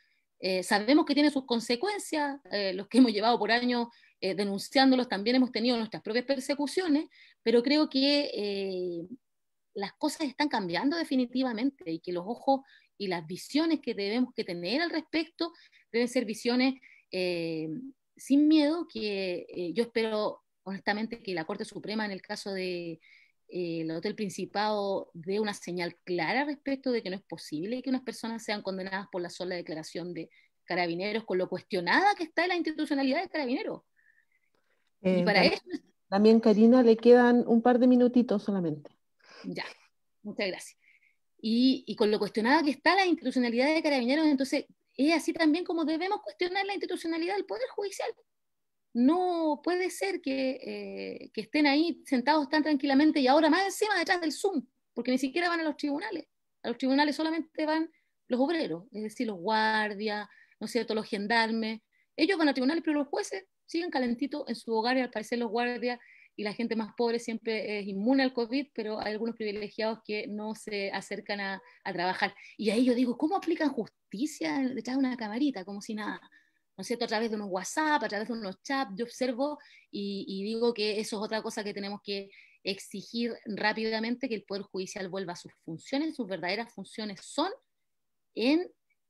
Sabemos que tiene sus consecuencias, los que hemos llevado por años denunciándolos también hemos tenido nuestras propias persecuciones, pero creo que las cosas están cambiando definitivamente y que los ojos y las visiones que debemos que tener al respecto deben ser visiones sin miedo, que yo espero honestamente que la Corte Suprema en el caso de el Hotel Principado dé una señal clara respecto de que no es posible que unas personas sean condenadas por la sola declaración de Carabineros, con lo cuestionada que está la institucionalidad de Carabineros. Y para eso... También, Karina, le quedan un par de minutitos solamente. Ya, muchas gracias. Y con lo cuestionada que está la institucionalidad de Carabineros, entonces es así también como debemos cuestionar la institucionalidad del Poder Judicial. No puede ser que estén ahí sentados tan tranquilamente y ahora más encima detrás del Zoom, porque ni siquiera van a los tribunales. A los tribunales solamente van los obreros, es decir, los guardias, ¿no es cierto?, los gendarmes. Ellos van a tribunales, pero los jueces siguen calentitos en su hogar y al parecer los guardias y la gente más pobre siempre es inmune al COVID, pero hay algunos privilegiados que no se acercan a trabajar. Y ahí yo digo, ¿cómo aplican justicia detrás de una camarita? Como si nada, ¿no es cierto? A través de unos WhatsApp, a través de unos chats, yo observo y digo que eso es otra cosa que tenemos que exigir rápidamente, que el Poder Judicial vuelva a sus funciones, sus verdaderas funciones son en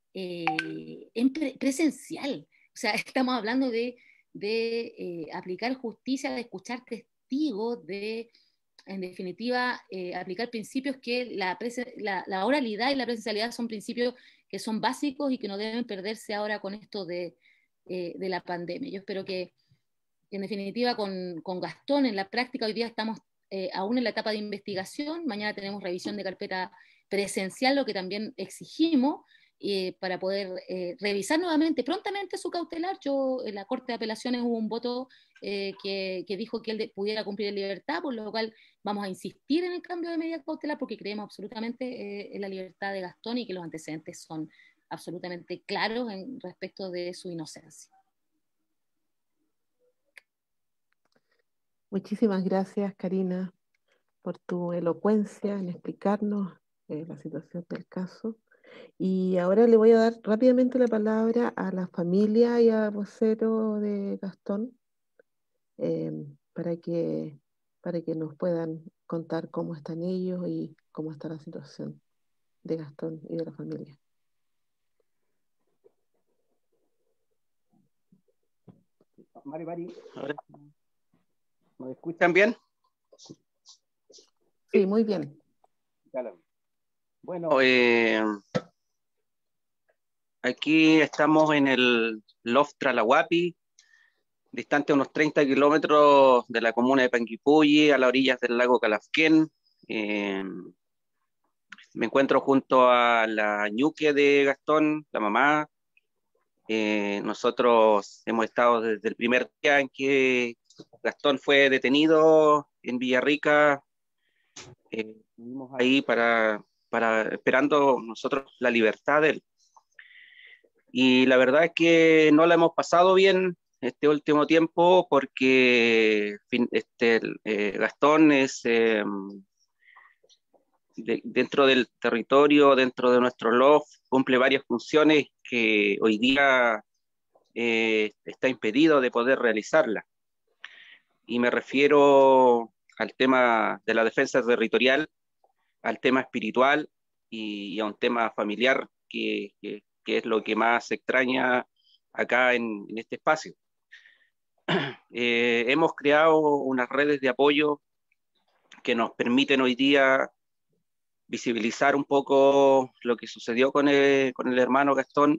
presencial. O sea, estamos hablando de aplicar justicia, de escuchar testigos, de, en definitiva, aplicar principios que la oralidad y la presencialidad son principios que son básicos y que no deben perderse ahora con esto de la pandemia. Yo espero que en definitiva, con Gastón, en la práctica, hoy día estamos aún en la etapa de investigación, mañana tenemos revisión de carpeta presencial, lo que también exigimos, para poder revisar nuevamente, prontamente su cautelar. Yo, en la Corte de Apelaciones hubo un voto que dijo que él pudiera cumplir en libertad, por lo cual vamos a insistir en el cambio de medida cautelar porque creemos absolutamente en la libertad de Gastón y que los antecedentes son absolutamente claros en respecto de su inocencia. Muchísimas gracias, Karina, por tu elocuencia en explicarnos la situación del caso. Y ahora le voy a dar rápidamente la palabra a la familia y al vocero de Gastón para que nos puedan contar cómo están ellos y cómo está la situación de Gastón y de la familia. Mari, ¿me escuchan bien? Sí, muy bien. Bueno, aquí estamos en el Loft Tralahuapi, distante unos 30 kilómetros de la comuna de Panguipulli, a las orillas del lago Calafquén. Me encuentro junto a la ñuque de Gastón, la mamá. Nosotros hemos estado desde el primer día en que Gastón fue detenido en Villarrica. Estuvimos ahí para esperando nosotros la libertad de él. Y la verdad es que no la hemos pasado bien este último tiempo porque Gastón es dentro del territorio, dentro de nuestro loft, cumple varias funciones que hoy día está impedido de poder realizarla. Y me refiero al tema de la defensa territorial, al tema espiritual y a un tema familiar que es lo que más se extraña acá en este espacio. Hemos creado unas redes de apoyo que nos permiten hoy día visibilizar un poco lo que sucedió con el hermano Gastón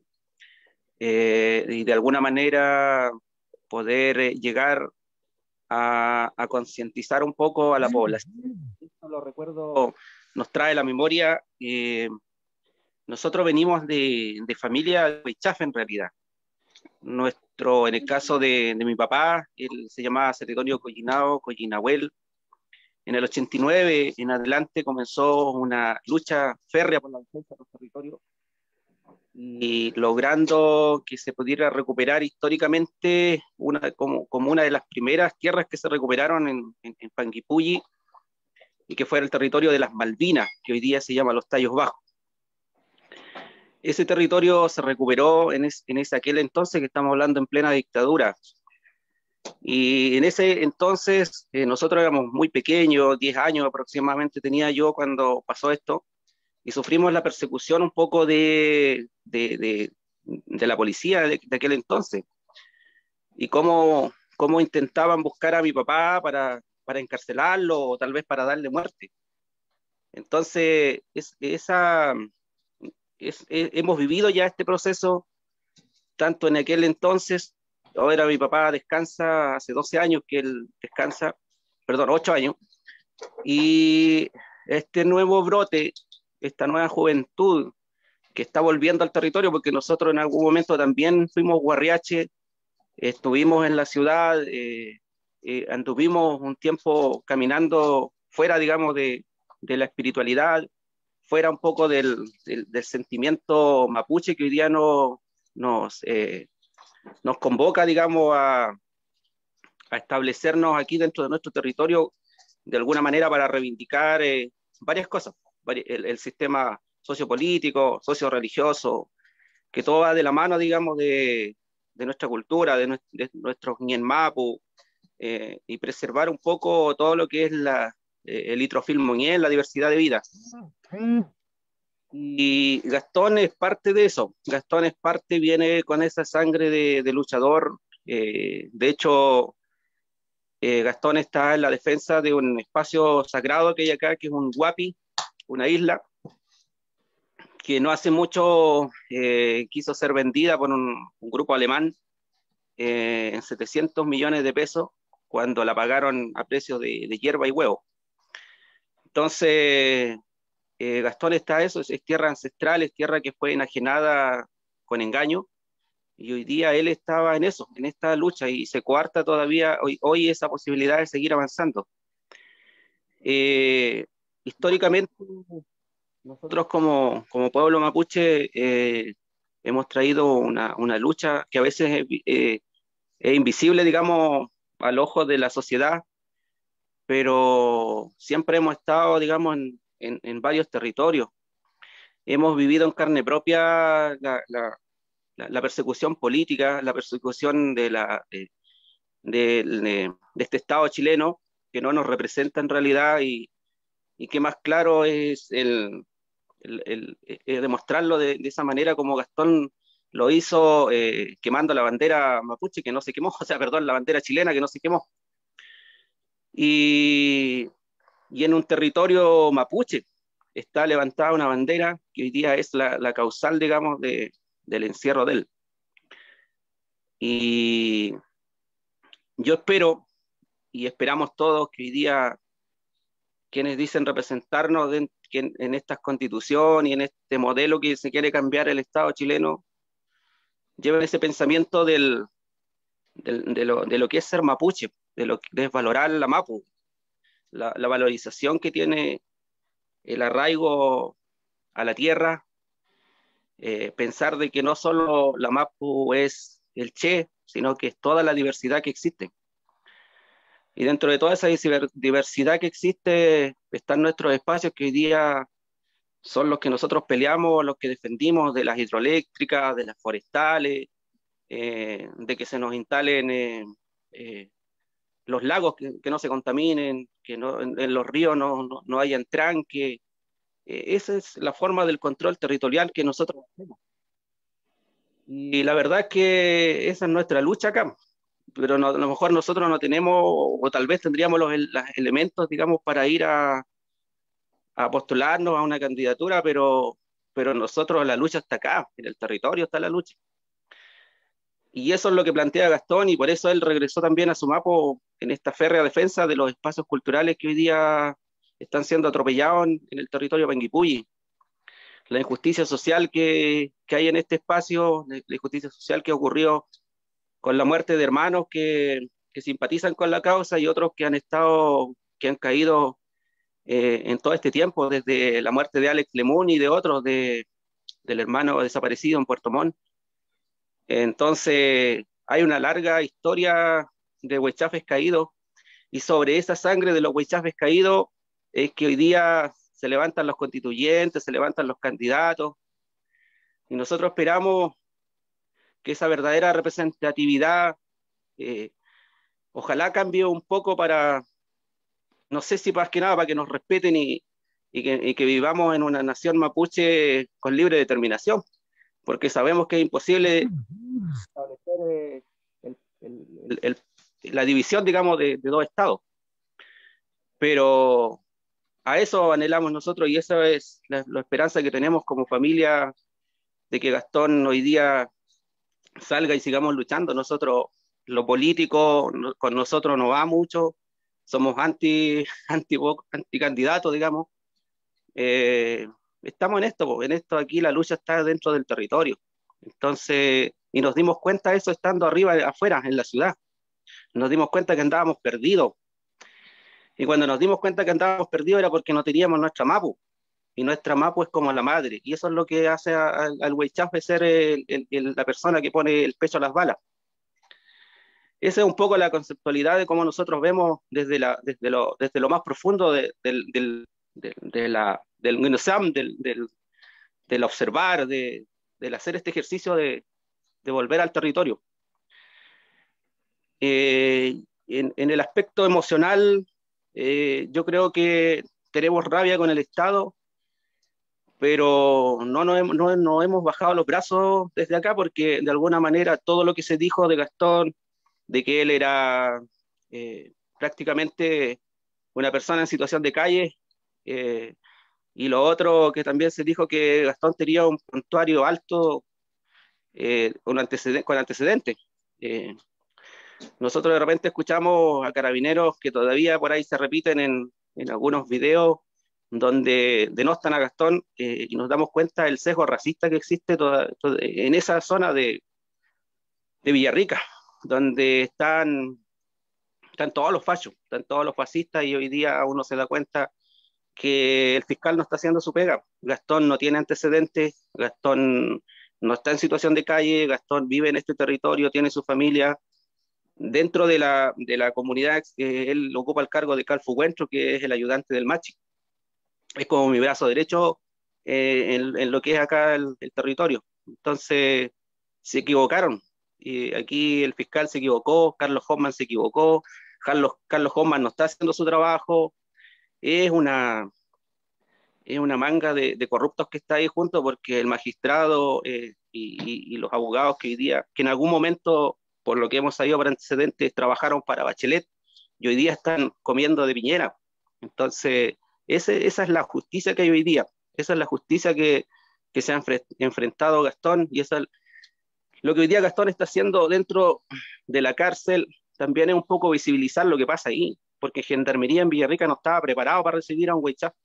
y de alguna manera poder llegar a concientizar un poco a la población. Esto lo recuerdo, nos trae la memoria. Nosotros venimos de familia de Huichafe en realidad. En el caso de mi papá, él se llamaba Celedonio Collinahuel. En el 89 en adelante comenzó una lucha férrea por la defensa de los territorios y logrando que se pudiera recuperar históricamente como una de las primeras tierras que se recuperaron en Panguipulli y que fue el territorio de las Malvinas, que hoy día se llama Los Tallos Bajos. ese territorio se recuperó en aquel entonces, que estamos hablando en plena dictadura. Y en ese entonces nosotros éramos muy pequeños, 10 años aproximadamente tenía yo cuando pasó esto, y sufrimos la persecución un poco de la policía de aquel entonces, y cómo intentaban buscar a mi papá para encarcelarlo o tal vez para darle muerte. Entonces, hemos vivido ya este proceso, tanto en aquel entonces. Ahora mi papá descansa, hace 12 años que él descansa, perdón, 8 años, y este nuevo brote, esta nueva juventud que está volviendo al territorio, porque nosotros en algún momento también fuimos guarriache, estuvimos en la ciudad, anduvimos un tiempo caminando fuera, digamos, de la espiritualidad, fuera un poco del sentimiento mapuche que hoy día nos convoca, digamos, a establecernos aquí dentro de nuestro territorio de alguna manera para reivindicar varias cosas, el sistema sociopolítico, socio-religioso, que todo va de la mano, digamos, de nuestra cultura, de nuestros ñen mapu, y preservar un poco todo lo que es el litrofil moñel, la diversidad de vida. Y Gastón es parte de eso. Gastón es parte, viene con esa sangre de luchador. De hecho, Gastón está en la defensa de un espacio sagrado que hay acá, que es un Huapi, una isla, que no hace mucho quiso ser vendida por un grupo alemán en 700 millones de pesos, cuando la pagaron a precio de hierba y huevo. Entonces, Gastón está eso, es tierra ancestral, es tierra que fue enajenada con engaño, y hoy día él estaba en eso, en esta lucha, y se coarta todavía hoy esa posibilidad de seguir avanzando. Históricamente, nosotros como pueblo mapuche hemos traído una lucha que a veces es invisible, digamos, al ojo de la sociedad, pero siempre hemos estado, digamos, en varios territorios. Hemos vivido en carne propia la persecución política, la persecución de este Estado chileno que no nos representa en realidad, y que más claro es demostrarlo de esa manera como Gastón lo hizo, quemando la bandera mapuche que no se quemó, o sea, perdón, la bandera chilena que no se quemó. Y en un territorio mapuche está levantada una bandera que hoy día es la causal, digamos, del encierro de él. Y yo espero, y esperamos todos, que hoy día quienes dicen representarnos en esta constitución y en este modelo que se quiere cambiar el Estado chileno, lleven ese pensamiento de lo que es ser mapuche, de lo que es valorar la mapu, la valorización que tiene el arraigo a la tierra, pensar de que no solo la mapu es el che, sino que es toda la diversidad que existe. Y dentro de toda esa diversidad que existe están nuestros espacios que hoy día son los que nosotros peleamos, los que defendimos, de las hidroeléctricas, de las forestales, de que se nos instalen los lagos que no se contaminen, que en los ríos no hayan tranque. Esa es la forma del control territorial que nosotros hacemos. Y la verdad es que esa es nuestra lucha acá, pero a lo mejor nosotros no tenemos, o tal vez tendríamos los elementos, digamos, para ir a postularnos a una candidatura, pero nosotros la lucha está acá, en el territorio está la lucha. Y eso es lo que plantea Gastón, y por eso él regresó también a Sumapo en esta férrea defensa de los espacios culturales que hoy día están siendo atropellados en el territorio Panguipulli. La injusticia social que hay en este espacio, la injusticia social que ocurrió con la muerte de hermanos que simpatizan con la causa, y otros que han caído en todo este tiempo, desde la muerte de Alex Lemun y de otros, del hermano desaparecido en Puerto Montt. Entonces, hay una larga historia de huichafes caídos, y sobre esa sangre de los huichafes caídos es que hoy día se levantan los constituyentes, se levantan los candidatos. Y nosotros esperamos que esa verdadera representatividad ojalá cambie un poco para, no sé si más que nada para que nos respeten y que vivamos en una nación mapuche con libre determinación, porque sabemos que es imposible establecer la división, digamos, de dos estados. Pero a eso anhelamos nosotros y esa es la esperanza que tenemos como familia de que Gastón hoy día salga y sigamos luchando. Nosotros, lo político, con nosotros no va mucho, somos anti candidatos, digamos. Estamos en esto aquí la lucha está dentro del territorio. Entonces, y nos dimos cuenta de eso estando arriba, afuera, en la ciudad. Nos dimos cuenta que andábamos perdidos. Y cuando nos dimos cuenta que andábamos perdidos era porque no teníamos nuestra mapu. Y nuestra mapu es como la madre. Y eso es lo que hace al Weichafe ser la persona que pone el pecho a las balas. Esa es un poco la conceptualidad de cómo nosotros vemos desde lo más profundo del Gnusam, del observar, del hacer este ejercicio de volver al territorio. En el aspecto emocional, yo creo que tenemos rabia con el Estado, pero no hemos bajado los brazos desde acá porque de alguna manera todo lo que se dijo de Gastón, de que él era prácticamente una persona en situación de calle, y lo otro que también se dijo que Gastón tenía un prontuario alto con antecedentes. Nosotros de repente escuchamos a carabineros que todavía por ahí se repiten en algunos videos donde denostan a Gastón y nos damos cuenta del sesgo racista que existe en esa zona de Villarrica, donde están todos los fachos, están todos los fascistas y hoy día uno se da cuenta que el fiscal no está haciendo su pega. Gastón no tiene antecedentes, Gastón no está en situación de calle, Gastón vive en este territorio, tiene su familia. Dentro de la comunidad, él ocupa el cargo de Calfu Huentro, que es el ayudante del Machi. Es como mi brazo derecho en lo que es acá el territorio. Entonces, se equivocaron. Y aquí el fiscal se equivocó, Carlos Hoffman se equivocó, Carlos Hoffman no está haciendo su trabajo. Es una manga de corruptos que está ahí junto porque el magistrado y los abogados que hoy día, que en algún momento, por lo que hemos sabido por antecedentes, trabajaron para Bachelet y hoy día están comiendo de Piñera. Entonces, esa es la justicia que hay hoy día, esa es la justicia que se ha enfrentado Gastón y eso es lo que hoy día Gastón está haciendo dentro de la cárcel, también es un poco visibilizar lo que pasa ahí, porque Gendarmería en Villarrica no estaba preparado para recibir a un Weichaf.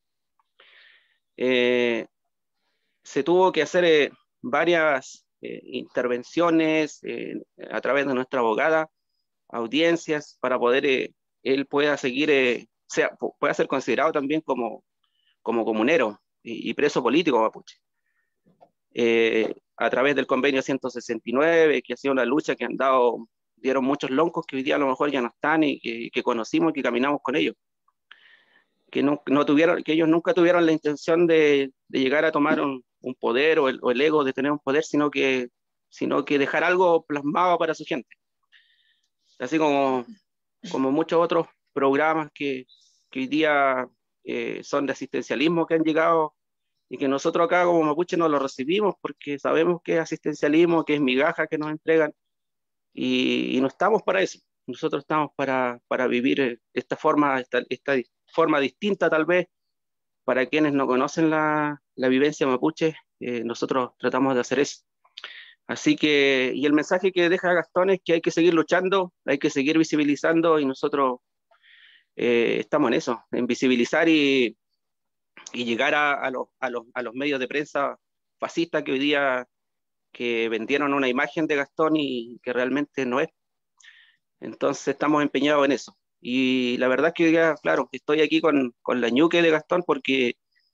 Se tuvo que hacer varias intervenciones a través de nuestra abogada, audiencias, para poder él pueda seguir, pueda ser considerado también como comunero y preso político mapuche. A través del convenio 169, que ha sido una lucha que dieron muchos loncos que hoy día a lo mejor ya no están y que conocimos y que caminamos con ellos. Que ellos nunca tuvieron la intención de llegar a tomar un poder o el ego de tener un poder, sino que dejar algo plasmado para su gente. Así como muchos otros programas que hoy día son de asistencialismo que han llegado y que nosotros acá como mapuche no lo recibimos porque sabemos que es asistencialismo, que es migaja que nos entregan y no estamos para eso. Nosotros estamos para vivir esta forma distinta tal vez para quienes no conocen la vivencia mapuche. Nosotros tratamos de hacer eso. Así que, y el mensaje que deja Gastón es que hay que seguir luchando, hay que seguir visibilizando y nosotros estamos en eso, en visibilizar y llegar a los medios de prensa fascistas que hoy día que vendieron una imagen de Gastón y que realmente no es. Entonces estamos empeñados en eso. Y la verdad es que ya, claro, estoy aquí con la ñuque de Gastón porque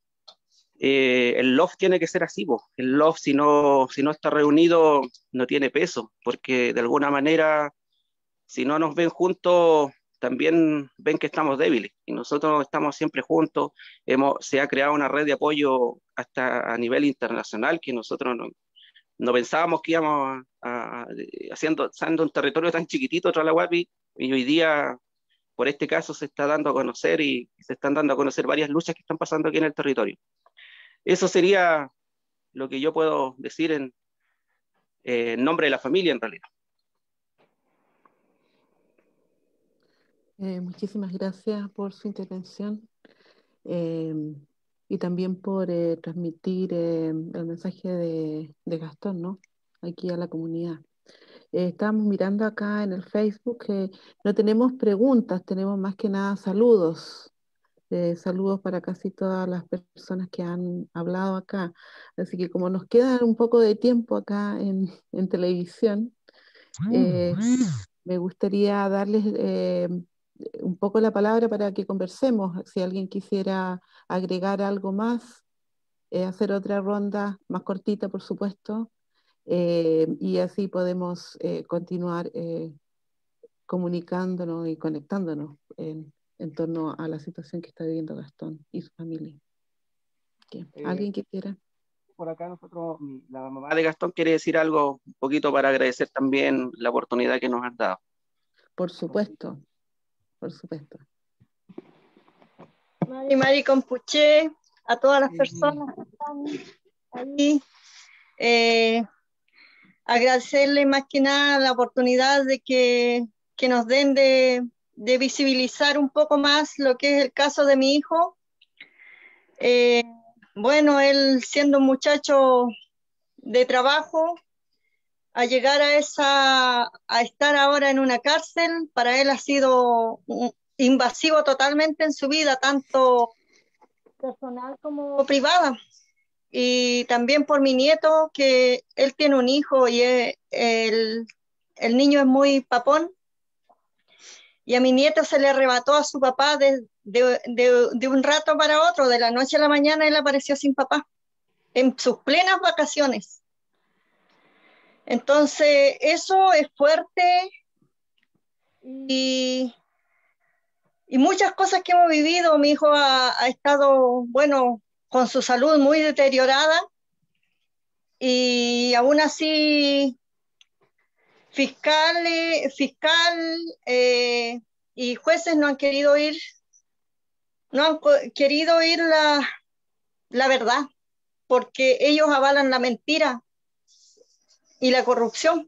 el love tiene que ser así, po. El love si no está reunido no tiene peso, porque de alguna manera si no nos ven juntos también ven que estamos débiles y nosotros estamos siempre juntos. Se ha creado una red de apoyo hasta a nivel internacional que nosotros no pensábamos que íbamos siendo un territorio tan chiquitito, Tralahuapi, y hoy día, por este caso, se está dando a conocer y se están dando a conocer varias luchas que están pasando aquí en el territorio. Eso sería lo que yo puedo decir en nombre de la familia, en realidad. Muchísimas gracias por su intervención y también por transmitir el mensaje de Gastón, ¿no? Aquí a la comunidad. Estábamos mirando acá en el Facebook que no tenemos preguntas, tenemos más que nada saludos. Saludos para casi todas las personas que han hablado acá. Así que como nos queda un poco de tiempo acá en televisión, me gustaría darles un poco la palabra para que conversemos. Si alguien quisiera agregar algo más, hacer otra ronda más cortita, por supuesto, y así podemos continuar comunicándonos y conectándonos en torno a la situación que está viviendo Gastón y su familia. ¿Alguien quisiera? Por acá nosotros, la mamá de Gastón quiere decir algo un poquito para agradecer también la oportunidad que nos han dado. Por supuesto, por supuesto. Mari Compuché, a todas las personas que están ahí, agradecerle más que nada la oportunidad de que nos den de visibilizar un poco más lo que es el caso de mi hijo. Bueno, él siendo un muchacho de trabajo, a llegar a estar ahora en una cárcel, para él ha sido invasivo totalmente en su vida, tanto personal como privada. Y también por mi nieto, que él tiene un hijo y el niño es muy papón, y a mi nieto se le arrebató a su papá de un rato para otro, de la noche a la mañana él apareció sin papá, en sus plenas vacaciones. Entonces eso es fuerte, y muchas cosas que hemos vivido. Mi hijo ha estado, bueno, con su salud muy deteriorada, y aún así fiscal y jueces no han querido ir la verdad, porque ellos avalan la mentira y la corrupción.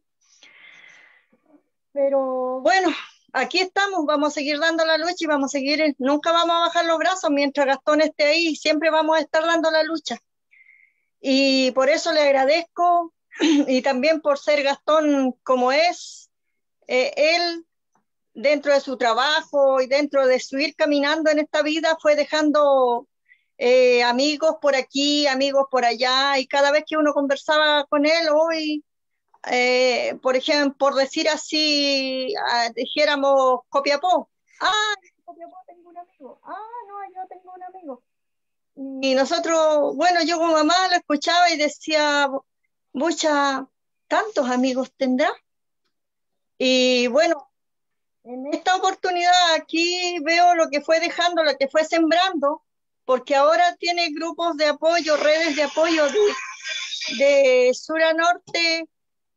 Pero bueno, aquí estamos, vamos a seguir dando la lucha y vamos a seguir, nunca vamos a bajar los brazos mientras Gastón esté ahí, siempre vamos a estar dando la lucha. Y por eso le agradezco, y también por ser Gastón como es, él dentro de su trabajo y dentro de su ir caminando en esta vida fue dejando amigos por aquí, amigos por allá, y cada vez que uno conversaba con él hoy, por ejemplo, por decir así, dijéramos Copiapó, en Copiapó tengo un amigo, no, yo tengo un amigo. Y nosotros, bueno, yo como mamá lo escuchaba y decía, mucha, ¿tantos amigos tendrá? Y bueno, en esta oportunidad aquí veo lo que fue dejando, lo que fue sembrando, porque ahora tiene grupos de apoyo, redes de apoyo de sur a norte,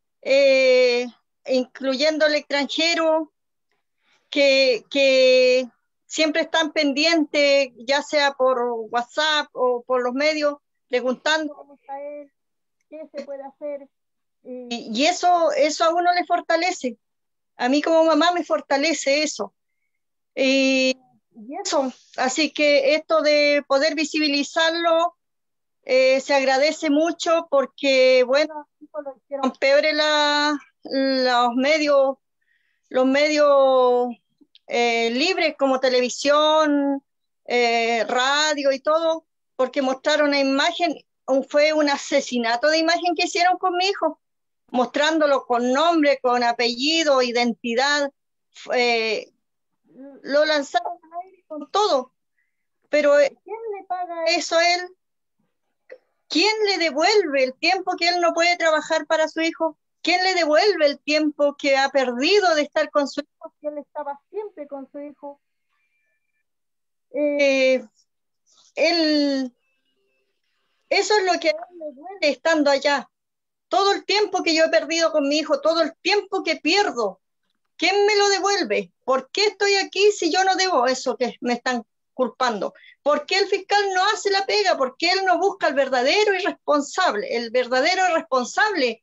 incluyendo el extranjero, que siempre están pendientes, ya sea por WhatsApp o por los medios, preguntando cómo está él, qué se puede hacer. Y eso a uno le fortalece. A mí como mamá me fortalece eso. Y eso, así que esto de poder visibilizarlo se agradece mucho, porque, bueno, lo hicieron peor los medios libres como televisión, radio y todo, porque mostraron una imagen, fue un asesinato de imagen que hicieron con mi hijo, mostrándolo con nombre, con apellido, identidad, lo lanzaron al aire con todo. Pero ¿quién le paga eso a él? ¿Quién le devuelve el tiempo que él no puede trabajar para su hijo? ¿Quién le devuelve el tiempo que ha perdido de estar con su hijo, si él estaba siempre con su hijo? Eso es lo que a él le duele estando allá, todo el tiempo que yo he perdido con mi hijo, todo el tiempo que pierdo, ¿quién me lo devuelve? ¿Por qué estoy aquí si yo no debo eso que me están culpando? ¿Por qué el fiscal no hace la pega? ¿Por qué él no busca al verdadero irresponsable? El verdadero irresponsable.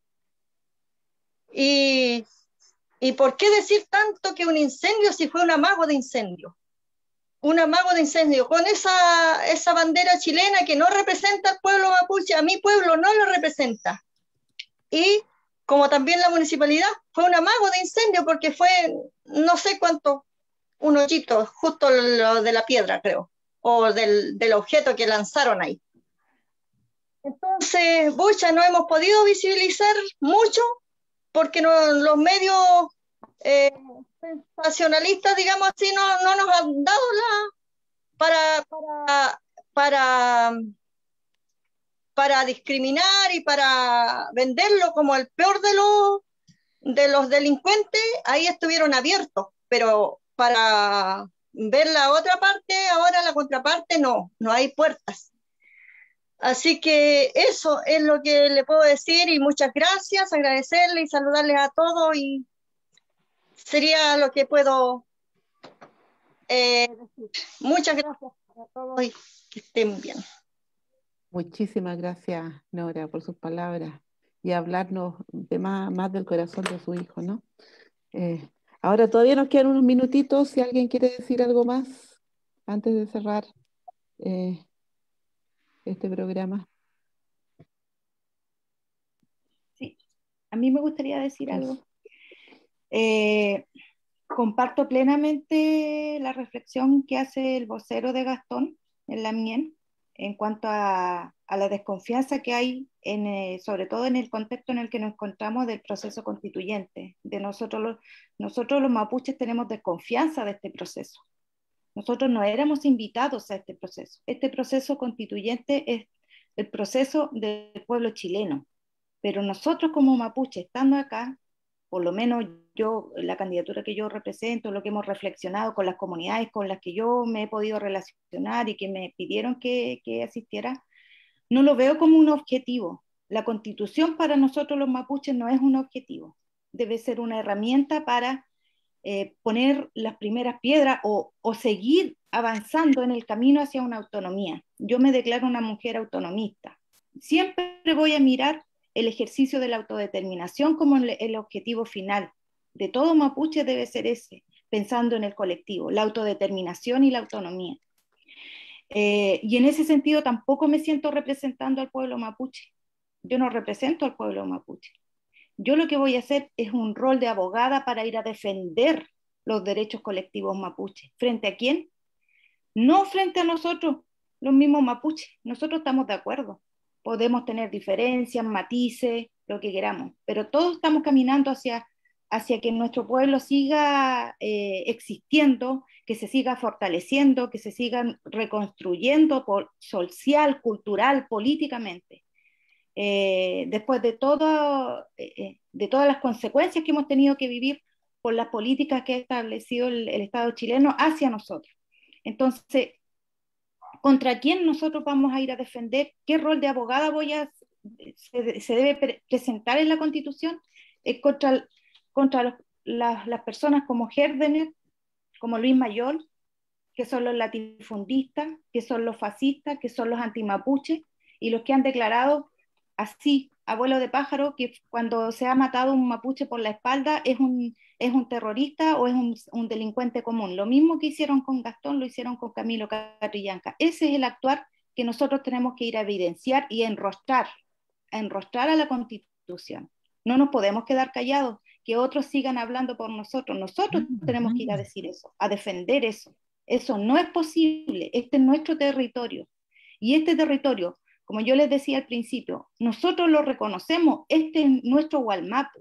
¿Y por qué decir tanto que un incendio si fue un amago de incendio? Un amago de incendio, con esa bandera chilena que no representa al pueblo mapuche, a mi pueblo no lo representa. Y como también la municipalidad, fue un amago de incendio porque fue, no sé cuánto, un hoyito, justo lo de la piedra, creo, o del objeto que lanzaron ahí. Entonces, bucha, no hemos podido visibilizar mucho porque los medios sensacionalistas, digamos así, no nos han dado para discriminar y para venderlo como el peor de los delincuentes. Ahí estuvieron abiertos, pero para ver la otra parte, ahora la contraparte, no hay puertas. Así que eso es lo que le puedo decir y muchas gracias, agradecerle y saludarles a todos y sería lo que puedo decir. Muchas gracias a todos y que estén bien. Muchísimas gracias, Nora, por sus palabras y hablarnos de más del corazón de su hijo, ¿no? Ahora todavía nos quedan unos minutitos, si alguien quiere decir algo más antes de cerrar este programa. Sí, a mí me gustaría decir algo. Comparto plenamente la reflexión que hace el vocero de Gastón en la MIEN en cuanto a la desconfianza que hay, sobre todo en el contexto en el que nos encontramos del proceso constituyente. Nosotros los mapuches tenemos desconfianza de este proceso. Nosotros no éramos invitados a este proceso. Este proceso constituyente es el proceso del pueblo chileno. Pero nosotros como mapuche, estando acá, por lo menos yo, la candidatura que yo represento, lo que hemos reflexionado con las comunidades con las que yo me he podido relacionar y que me pidieron que asistiera, no lo veo como un objetivo. La Constitución para nosotros los mapuches no es un objetivo, debe ser una herramienta para poner las primeras piedras o seguir avanzando en el camino hacia una autonomía. Yo me declaro una mujer autonomista. Siempre voy a mirar el ejercicio de la autodeterminación como el objetivo final de todo mapuche debe ser ese, pensando en el colectivo, la autodeterminación y la autonomía. Y en ese sentido tampoco me siento representando al pueblo mapuche. Yo no represento al pueblo mapuche. Yo lo que voy a hacer es un rol de abogada para ir a defender los derechos colectivos mapuches. ¿Frente a quién? No frente a nosotros, los mismos mapuches. Nosotros estamos de acuerdo. Podemos tener diferencias, matices, lo que queramos, pero todos estamos caminando hacia que nuestro pueblo siga existiendo, que se siga fortaleciendo, que se siga reconstruyendo social, cultural, políticamente. Después de todas las consecuencias que hemos tenido que vivir por las políticas que ha establecido el Estado chileno hacia nosotros. Entonces, ¿contra quién nosotros vamos a ir a defender? ¿Qué rol de abogada se debe presentar en la Constitución? Contra las personas como Herdener, como Luis Mayol, que son los latifundistas, que son los fascistas, que son los antimapuches, y los que han declarado así, abuelo de pájaro, que cuando se ha matado un mapuche por la espalda es un terrorista o es un delincuente común. Lo mismo que hicieron con Gastón, lo hicieron con Camilo Catrillanca. Ese es el actuar que nosotros tenemos que ir a evidenciar y a enrostrar a la Constitución. No nos podemos quedar callados, que otros sigan hablando por nosotros. Nosotros tenemos que ir a decir eso, a defender eso. Eso no es posible. Este es nuestro territorio. Y este territorio, como yo les decía al principio, nosotros lo reconocemos, este es nuestro Gualmapu,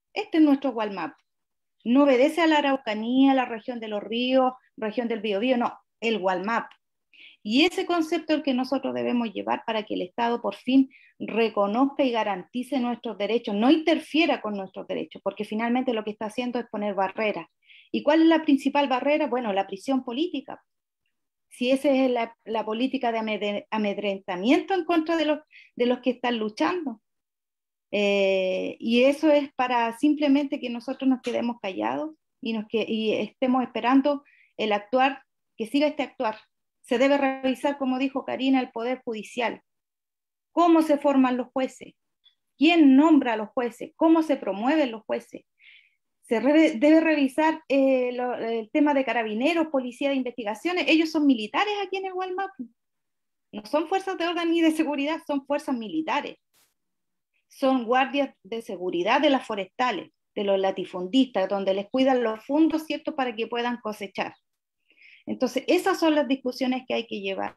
No obedece a la Araucanía, a la región de los ríos, región del Biobío, no, el Gualmapu. Y ese concepto es el que nosotros debemos llevar para que el Estado por fin reconozca y garantice nuestros derechos, no interfiera con nuestros derechos, porque finalmente lo que está haciendo es poner barreras. ¿Y cuál es la principal barrera? Bueno, la prisión política. Si esa es la política de amedrentamiento en contra de los que están luchando. Y eso es para simplemente que nosotros nos quedemos callados y estemos esperando el actuar, que siga este actuar. Se debe revisar, como dijo Karina, el Poder Judicial. ¿Cómo se forman los jueces? ¿Quién nombra a los jueces? ¿Cómo se promueven los jueces? Debe revisar el tema de carabineros, policía de investigaciones. Ellos son militares aquí en el Gualmapu. No son fuerzas de orden ni de seguridad, son fuerzas militares. Son guardias de seguridad de las forestales, de los latifundistas, donde les cuidan los fondos, ¿cierto?, para que puedan cosechar. Entonces, esas son las discusiones que hay que llevar.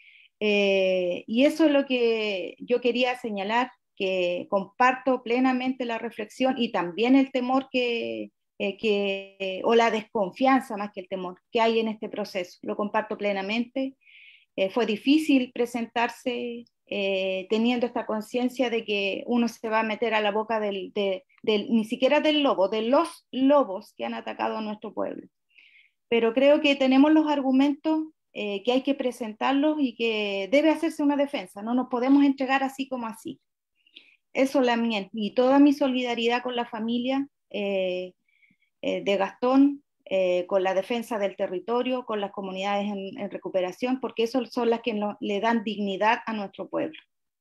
Y eso es lo que yo quería señalar, que comparto plenamente la reflexión y también el temor o la desconfianza más que el temor que hay en este proceso. Lo comparto plenamente. Fue difícil presentarse teniendo esta conciencia de que uno se va a meter a la boca ni siquiera del lobo, de los lobos que han atacado a nuestro pueblo. Pero creo que tenemos los argumentos que hay que presentarlos y que debe hacerse una defensa, no nos podemos entregar así como así. Eso es la mía, y toda mi solidaridad con la familia de Gastón, con la defensa del territorio, con las comunidades en recuperación, porque esas son las que le dan dignidad a nuestro pueblo.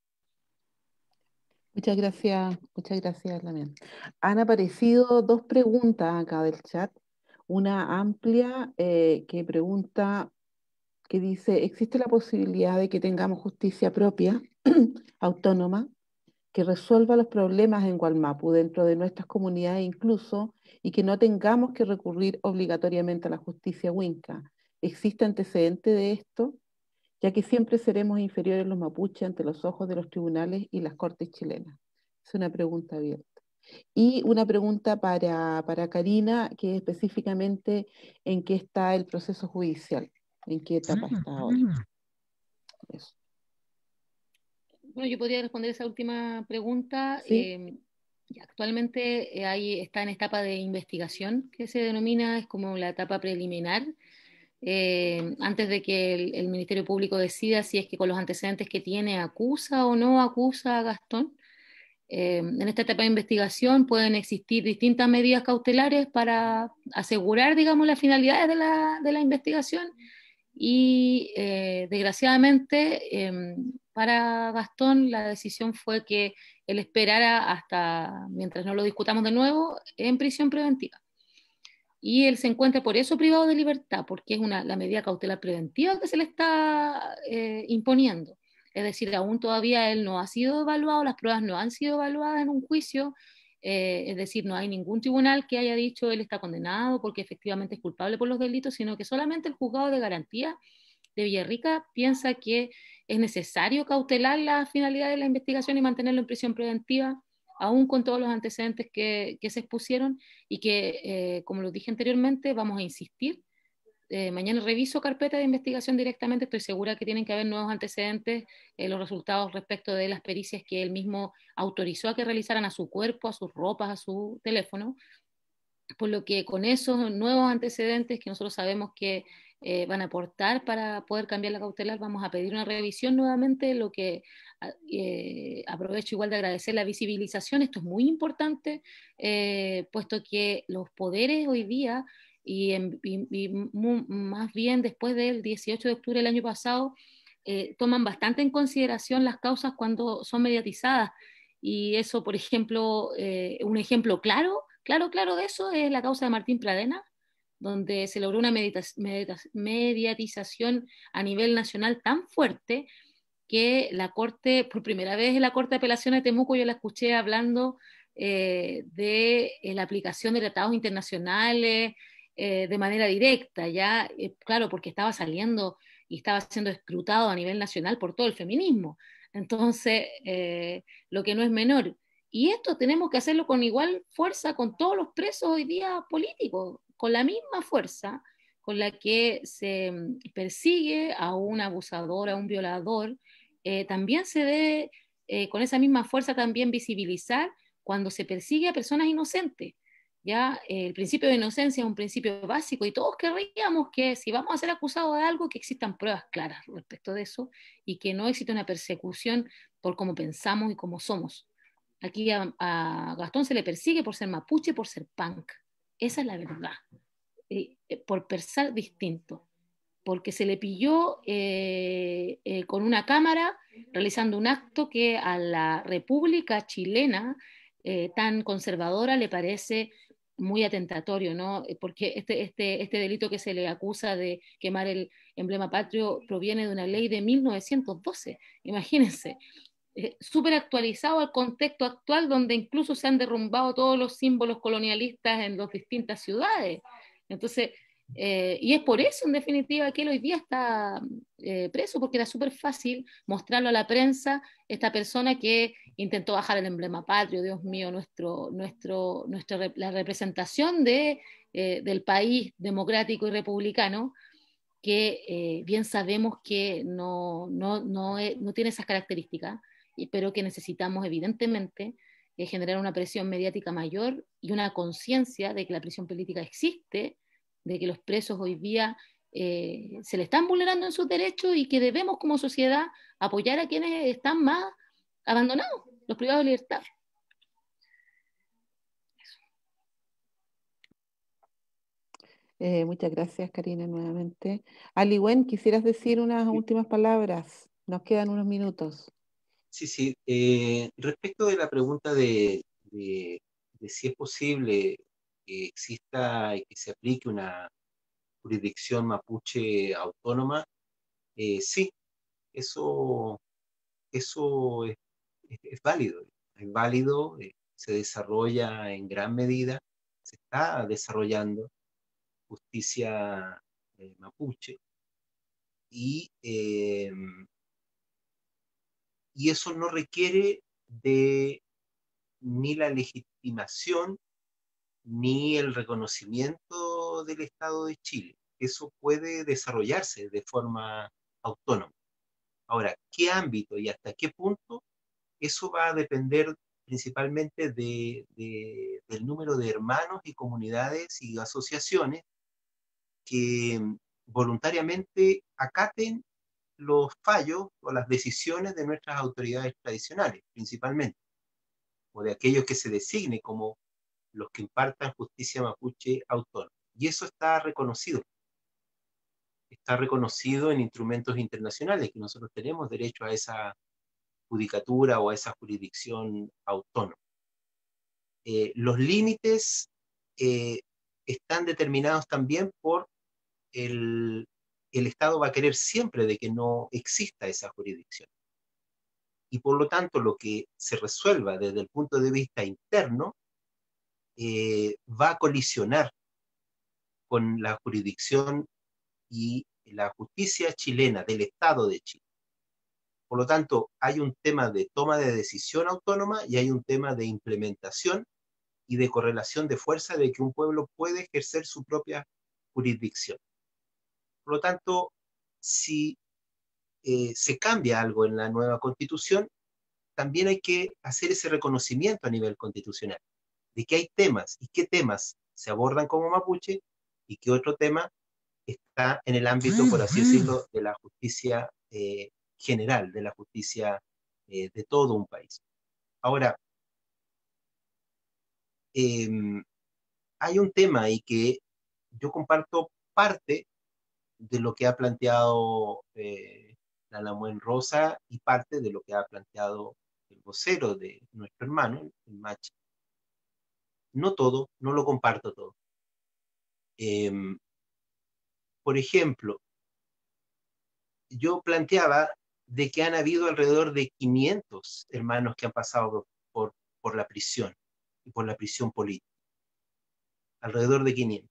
Muchas gracias, Damián. Han aparecido dos preguntas acá del chat. Una amplia que pregunta, que dice, ¿existe la posibilidad de que tengamos justicia propia, autónoma, que resuelva los problemas en Gualmapu dentro de nuestras comunidades incluso, y que no tengamos que recurrir obligatoriamente a la justicia Winca? ¿Existe antecedente de esto? Ya que siempre seremos inferiores los mapuches ante los ojos de los tribunales y las cortes chilenas. Es una pregunta abierta. Y una pregunta para Karina, que es específicamente en qué está el proceso judicial, en qué etapa está ahora. Eso. Bueno, yo podría responder esa última pregunta. ¿Sí? Actualmente está en etapa de investigación, que se denomina, es como la etapa preliminar, antes de que el Ministerio Público decida si es que con los antecedentes que tiene acusa o no acusa a Gastón. En esta etapa de investigación pueden existir distintas medidas cautelares para asegurar, digamos, las finalidades de la investigación y desgraciadamente para Gastón la decisión fue que él esperara hasta, mientras no lo discutamos de nuevo, en prisión preventiva. Y él se encuentra por eso privado de libertad, porque es la medida cautelar preventiva que se le está imponiendo. Es decir, aún todavía él no ha sido evaluado, las pruebas no han sido evaluadas en un juicio, es decir, no hay ningún tribunal que haya dicho él está condenado porque efectivamente es culpable por los delitos, sino que solamente el juzgado de garantía de Villarrica piensa que es necesario cautelar la finalidad de la investigación y mantenerlo en prisión preventiva, aún con todos los antecedentes que se expusieron y que, como lo dije anteriormente, vamos a insistir. Mañana reviso carpeta de investigación directamente, estoy segura que tienen que haber nuevos antecedentes, los resultados respecto de las pericias que él mismo autorizó a que realizaran a su cuerpo, a sus ropas, a su teléfono, por lo que con esos nuevos antecedentes que nosotros sabemos que van a aportar para poder cambiar la cautelar, vamos a pedir una revisión nuevamente, lo que aprovecho igual de agradecer la visibilización, esto es muy importante, puesto que los poderes hoy día más bien después del 18 de octubre del año pasado, toman bastante en consideración las causas cuando son mediatizadas. Y eso, por ejemplo, un ejemplo claro de eso es la causa de Martín Pradena, donde se logró una mediatización a nivel nacional tan fuerte que la Corte, por primera vez en la Corte de Apelación de Temuco, yo la escuché hablando de la aplicación de tratados internacionales, de manera directa, ya, claro, porque estaba saliendo y estaba siendo escrutado a nivel nacional por todo el feminismo. Entonces, lo que no es menor. Y esto tenemos que hacerlo con igual fuerza con todos los presos hoy día políticos, con la misma fuerza con la que se persigue a un abusador, a un violador, también se debe, con esa misma fuerza, también visibilizar cuando se persigue a personas inocentes. Ya el principio de inocencia es un principio básico y todos querríamos que si vamos a ser acusados de algo, que existan pruebas claras respecto de eso y que no exista una persecución por cómo pensamos y cómo somos. Aquí a Gastón se le persigue por ser mapuche, por ser punk. Esa es la verdad. Por pensar distinto. Porque se le pilló con una cámara realizando un acto que a la República chilena tan conservadora le parece muy atentatorio, ¿no? Porque este delito que se le acusa de quemar el emblema patrio proviene de una ley de 1912, imagínense. Súper actualizado al contexto actual, donde incluso se han derrumbado todos los símbolos colonialistas en las distintas ciudades. Entonces, y es por eso, en definitiva, que él hoy día está preso, porque era súper fácil mostrarlo a la prensa, esta persona que intentó bajar el emblema patrio, Dios mío, la representación del país democrático y republicano, que bien sabemos que no tiene esas características, pero que necesitamos evidentemente generar una presión mediática mayor y una conciencia de que la prisión política existe, de que los presos hoy día se le están vulnerando en sus derechos y que debemos como sociedad apoyar a quienes están más abandonados, los privados de libertad. Muchas gracias, Karina, nuevamente. Aliwen, ¿quisieras decir unas últimas palabras? Nos quedan unos minutos. Sí. Respecto de la pregunta de si es posible que exista y que se aplique una jurisdicción mapuche autónoma, sí, eso es válido. Es válido, se desarrolla en gran medida, se está desarrollando justicia mapuche y eso no requiere de ni la legitimación ni el reconocimiento del Estado de Chile. Eso puede desarrollarse de forma autónoma. Ahora, ¿qué ámbito y hasta qué punto? Eso va a depender principalmente del número de hermanos y comunidades y asociaciones que voluntariamente acaten los fallos o las decisiones de nuestras autoridades tradicionales, principalmente, o de aquellos que se designe como los que impartan justicia mapuche autónoma. Y eso está reconocido en instrumentos internacionales, que nosotros tenemos derecho a esa judicatura o a esa jurisdicción autónoma. Los límites están determinados también por el Estado va a querer siempre de que no exista esa jurisdicción. Y por lo tanto, lo que se resuelva desde el punto de vista interno va a colisionar con la jurisdicción y la justicia chilena del Estado de Chile. Por lo tanto, hay un tema de toma de decisión autónoma y hay un tema de implementación y de correlación de fuerza de que un pueblo puede ejercer su propia jurisdicción. Por lo tanto, si se cambia algo en la nueva constitución, también hay que hacer ese reconocimiento a nivel constitucional, de que hay temas y qué temas se abordan como mapuche y qué otro tema está en el ámbito, por así decirlo, de la justicia general, de la justicia de todo un país. Ahora, hay un tema ahí que yo comparto parte de lo que ha planteado la Lamuén Rosa y parte de lo que ha planteado el vocero de nuestro hermano, el Machi. No todo, no lo comparto todo. Por ejemplo, yo planteaba de que han habido alrededor de 500 hermanos que han pasado por la prisión y por la prisión política. Alrededor de 500.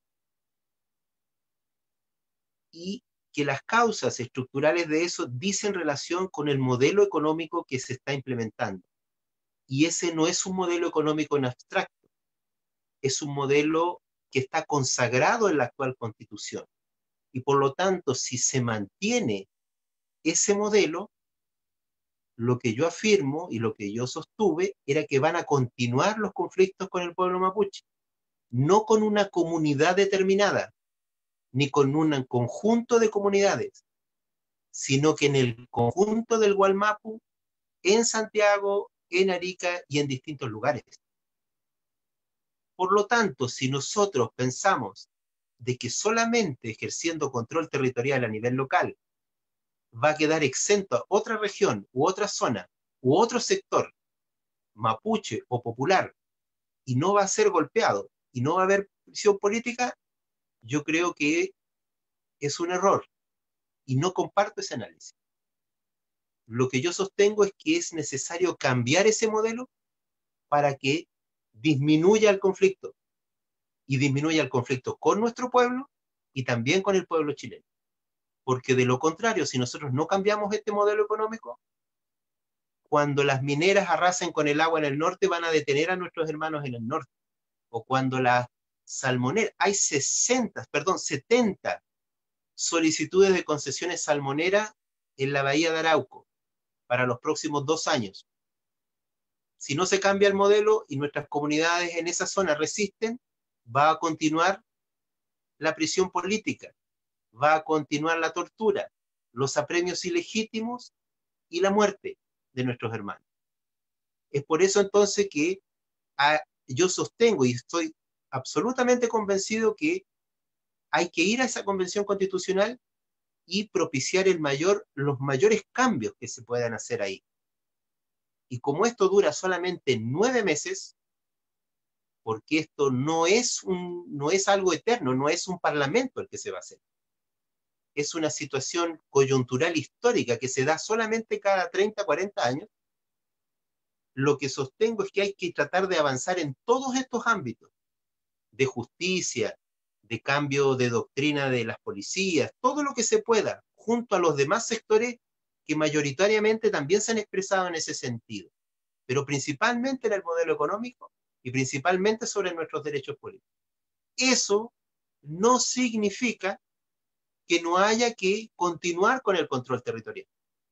Y que las causas estructurales de eso dicen relación con el modelo económico que se está implementando. Y ese no es un modelo económico en abstracto, es un modelo que está consagrado en la actual Constitución. Y por lo tanto, si se mantiene ese modelo, lo que yo afirmo y lo que yo sostuve era que van a continuar los conflictos con el pueblo mapuche, no con una comunidad determinada, ni con un conjunto de comunidades, sino que en el conjunto del Gualmapu, en Santiago, en Arica y en distintos lugares. Por lo tanto, si nosotros pensamos de que solamente ejerciendo control territorial a nivel local va a quedar exento a otra región u otra zona u otro sector mapuche o popular y no va a ser golpeado y no va a haber presión política, yo creo que es un error y no comparto ese análisis. Lo que yo sostengo es que es necesario cambiar ese modelo para que disminuya el conflicto y disminuya el conflicto con nuestro pueblo y también con el pueblo chileno. Porque de lo contrario, si nosotros no cambiamos este modelo económico, cuando las mineras arrasen con el agua en el norte, van a detener a nuestros hermanos en el norte. O cuando las salmoneras, hay 70 solicitudes de concesiones salmoneras en la bahía de Arauco para los próximos 2 años. Si no se cambia el modelo y nuestras comunidades en esa zona resisten, va a continuar la prisión política, va a continuar la tortura, los apremios ilegítimos y la muerte de nuestros hermanos. Es por eso entonces que yo sostengo y estoy absolutamente convencido que hay que ir a esa convención constitucional y propiciar los mayores cambios que se puedan hacer ahí. Y como esto dura solamente 9 meses, porque esto no es algo eterno, no es un parlamento el que se va a hacer. Es una situación coyuntural histórica que se da solamente cada 30, 40 años. Lo que sostengo es que hay que tratar de avanzar en todos estos ámbitos, de justicia, de cambio de doctrina de las policías, todo lo que se pueda, junto a los demás sectores que mayoritariamente también se han expresado en ese sentido, pero principalmente en el modelo económico y principalmente sobre nuestros derechos políticos. Eso no significa que no haya que continuar con el control territorial.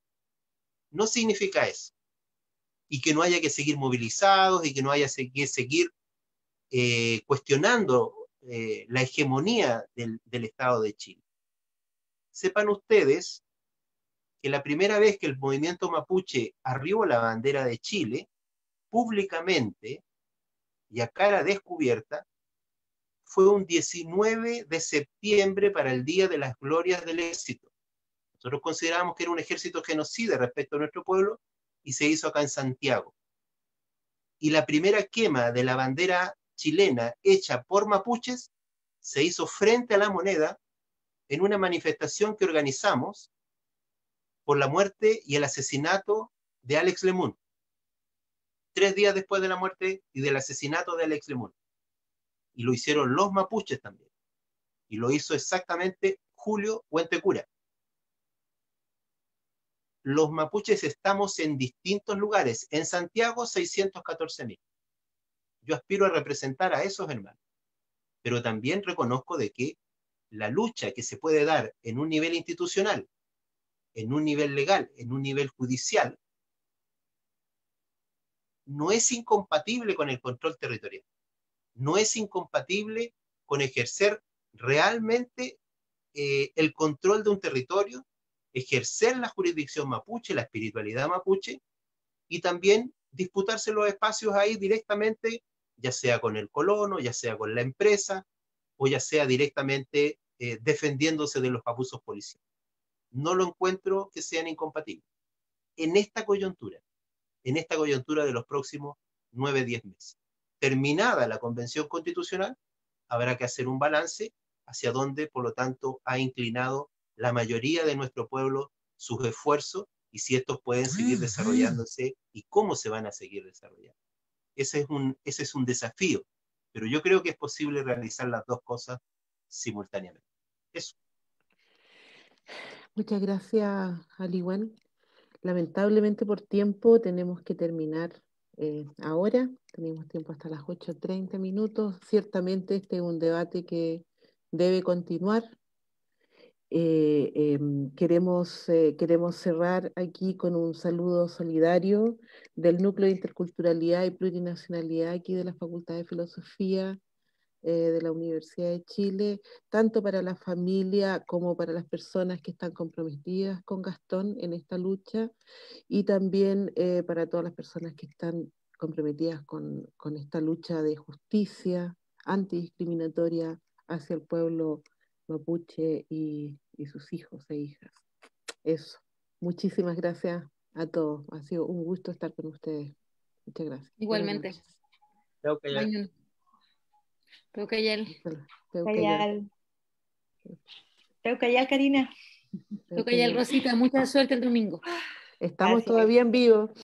No significa eso. Y que no haya que seguir movilizados y que no haya que seguir cuestionando la hegemonía del Estado de Chile. Sepan ustedes que la primera vez que el movimiento mapuche arribó la bandera de Chile, públicamente y a cara descubierta, fue un 19 de septiembre para el Día de las Glorias del Éxito. Nosotros consideramos que era un ejército genocida respecto a nuestro pueblo y se hizo acá en Santiago. Y la primera quema de la bandera chilena hecha por mapuches se hizo frente a la Moneda en una manifestación que organizamos por la muerte y el asesinato de Alex Lemun. 3 días después de la muerte y del asesinato de Alex Lemun. Y lo hicieron los mapuches también. Y lo hizo exactamente Julio Huentecura. Los mapuches estamos en distintos lugares. En Santiago, 614.000. Yo aspiro a representar a esos hermanos. Pero también reconozco de que la lucha que se puede dar en un nivel institucional, en un nivel legal, en un nivel judicial, no es incompatible con el control territorial. No es incompatible con ejercer realmente el control de un territorio, ejercer la jurisdicción mapuche, la espiritualidad mapuche, y también disputarse los espacios ahí directamente, ya sea con el colono, ya sea con la empresa, o ya sea directamente defendiéndose de los abusos policiales. No lo encuentro que sean incompatibles. En esta coyuntura de los próximos 9-10 meses. Terminada la convención constitucional, habrá que hacer un balance hacia donde, por lo tanto, ha inclinado la mayoría de nuestro pueblo sus esfuerzos y si estos pueden seguir desarrollándose y cómo se van a seguir desarrollando. Ese es un desafío, pero yo creo que es posible realizar las dos cosas simultáneamente. Eso. Muchas gracias, Aliwan. Lamentablemente por tiempo tenemos que terminar ahora. Tenemos tiempo hasta las 8:30 minutos. Ciertamente este es un debate que debe continuar. Queremos cerrar aquí con un saludo solidario del Núcleo de Interculturalidad y Plurinacionalidad aquí de la Facultad de Filosofía de la Universidad de Chile, tanto para la familia como para las personas que están comprometidas con Gastón en esta lucha, y también para todas las personas que están comprometidas con esta lucha de justicia antidiscriminatoria hacia el pueblo mapuche y sus hijos e hijas. Eso. Muchísimas gracias a todos. Ha sido un gusto estar con ustedes. Muchas gracias. Igualmente. Peucayal. Peucayal. Peucayal. Peucayal, Karina. Peucayal, Rosita. Mucha suerte el domingo. Estamos Gracias. todavía en vivo.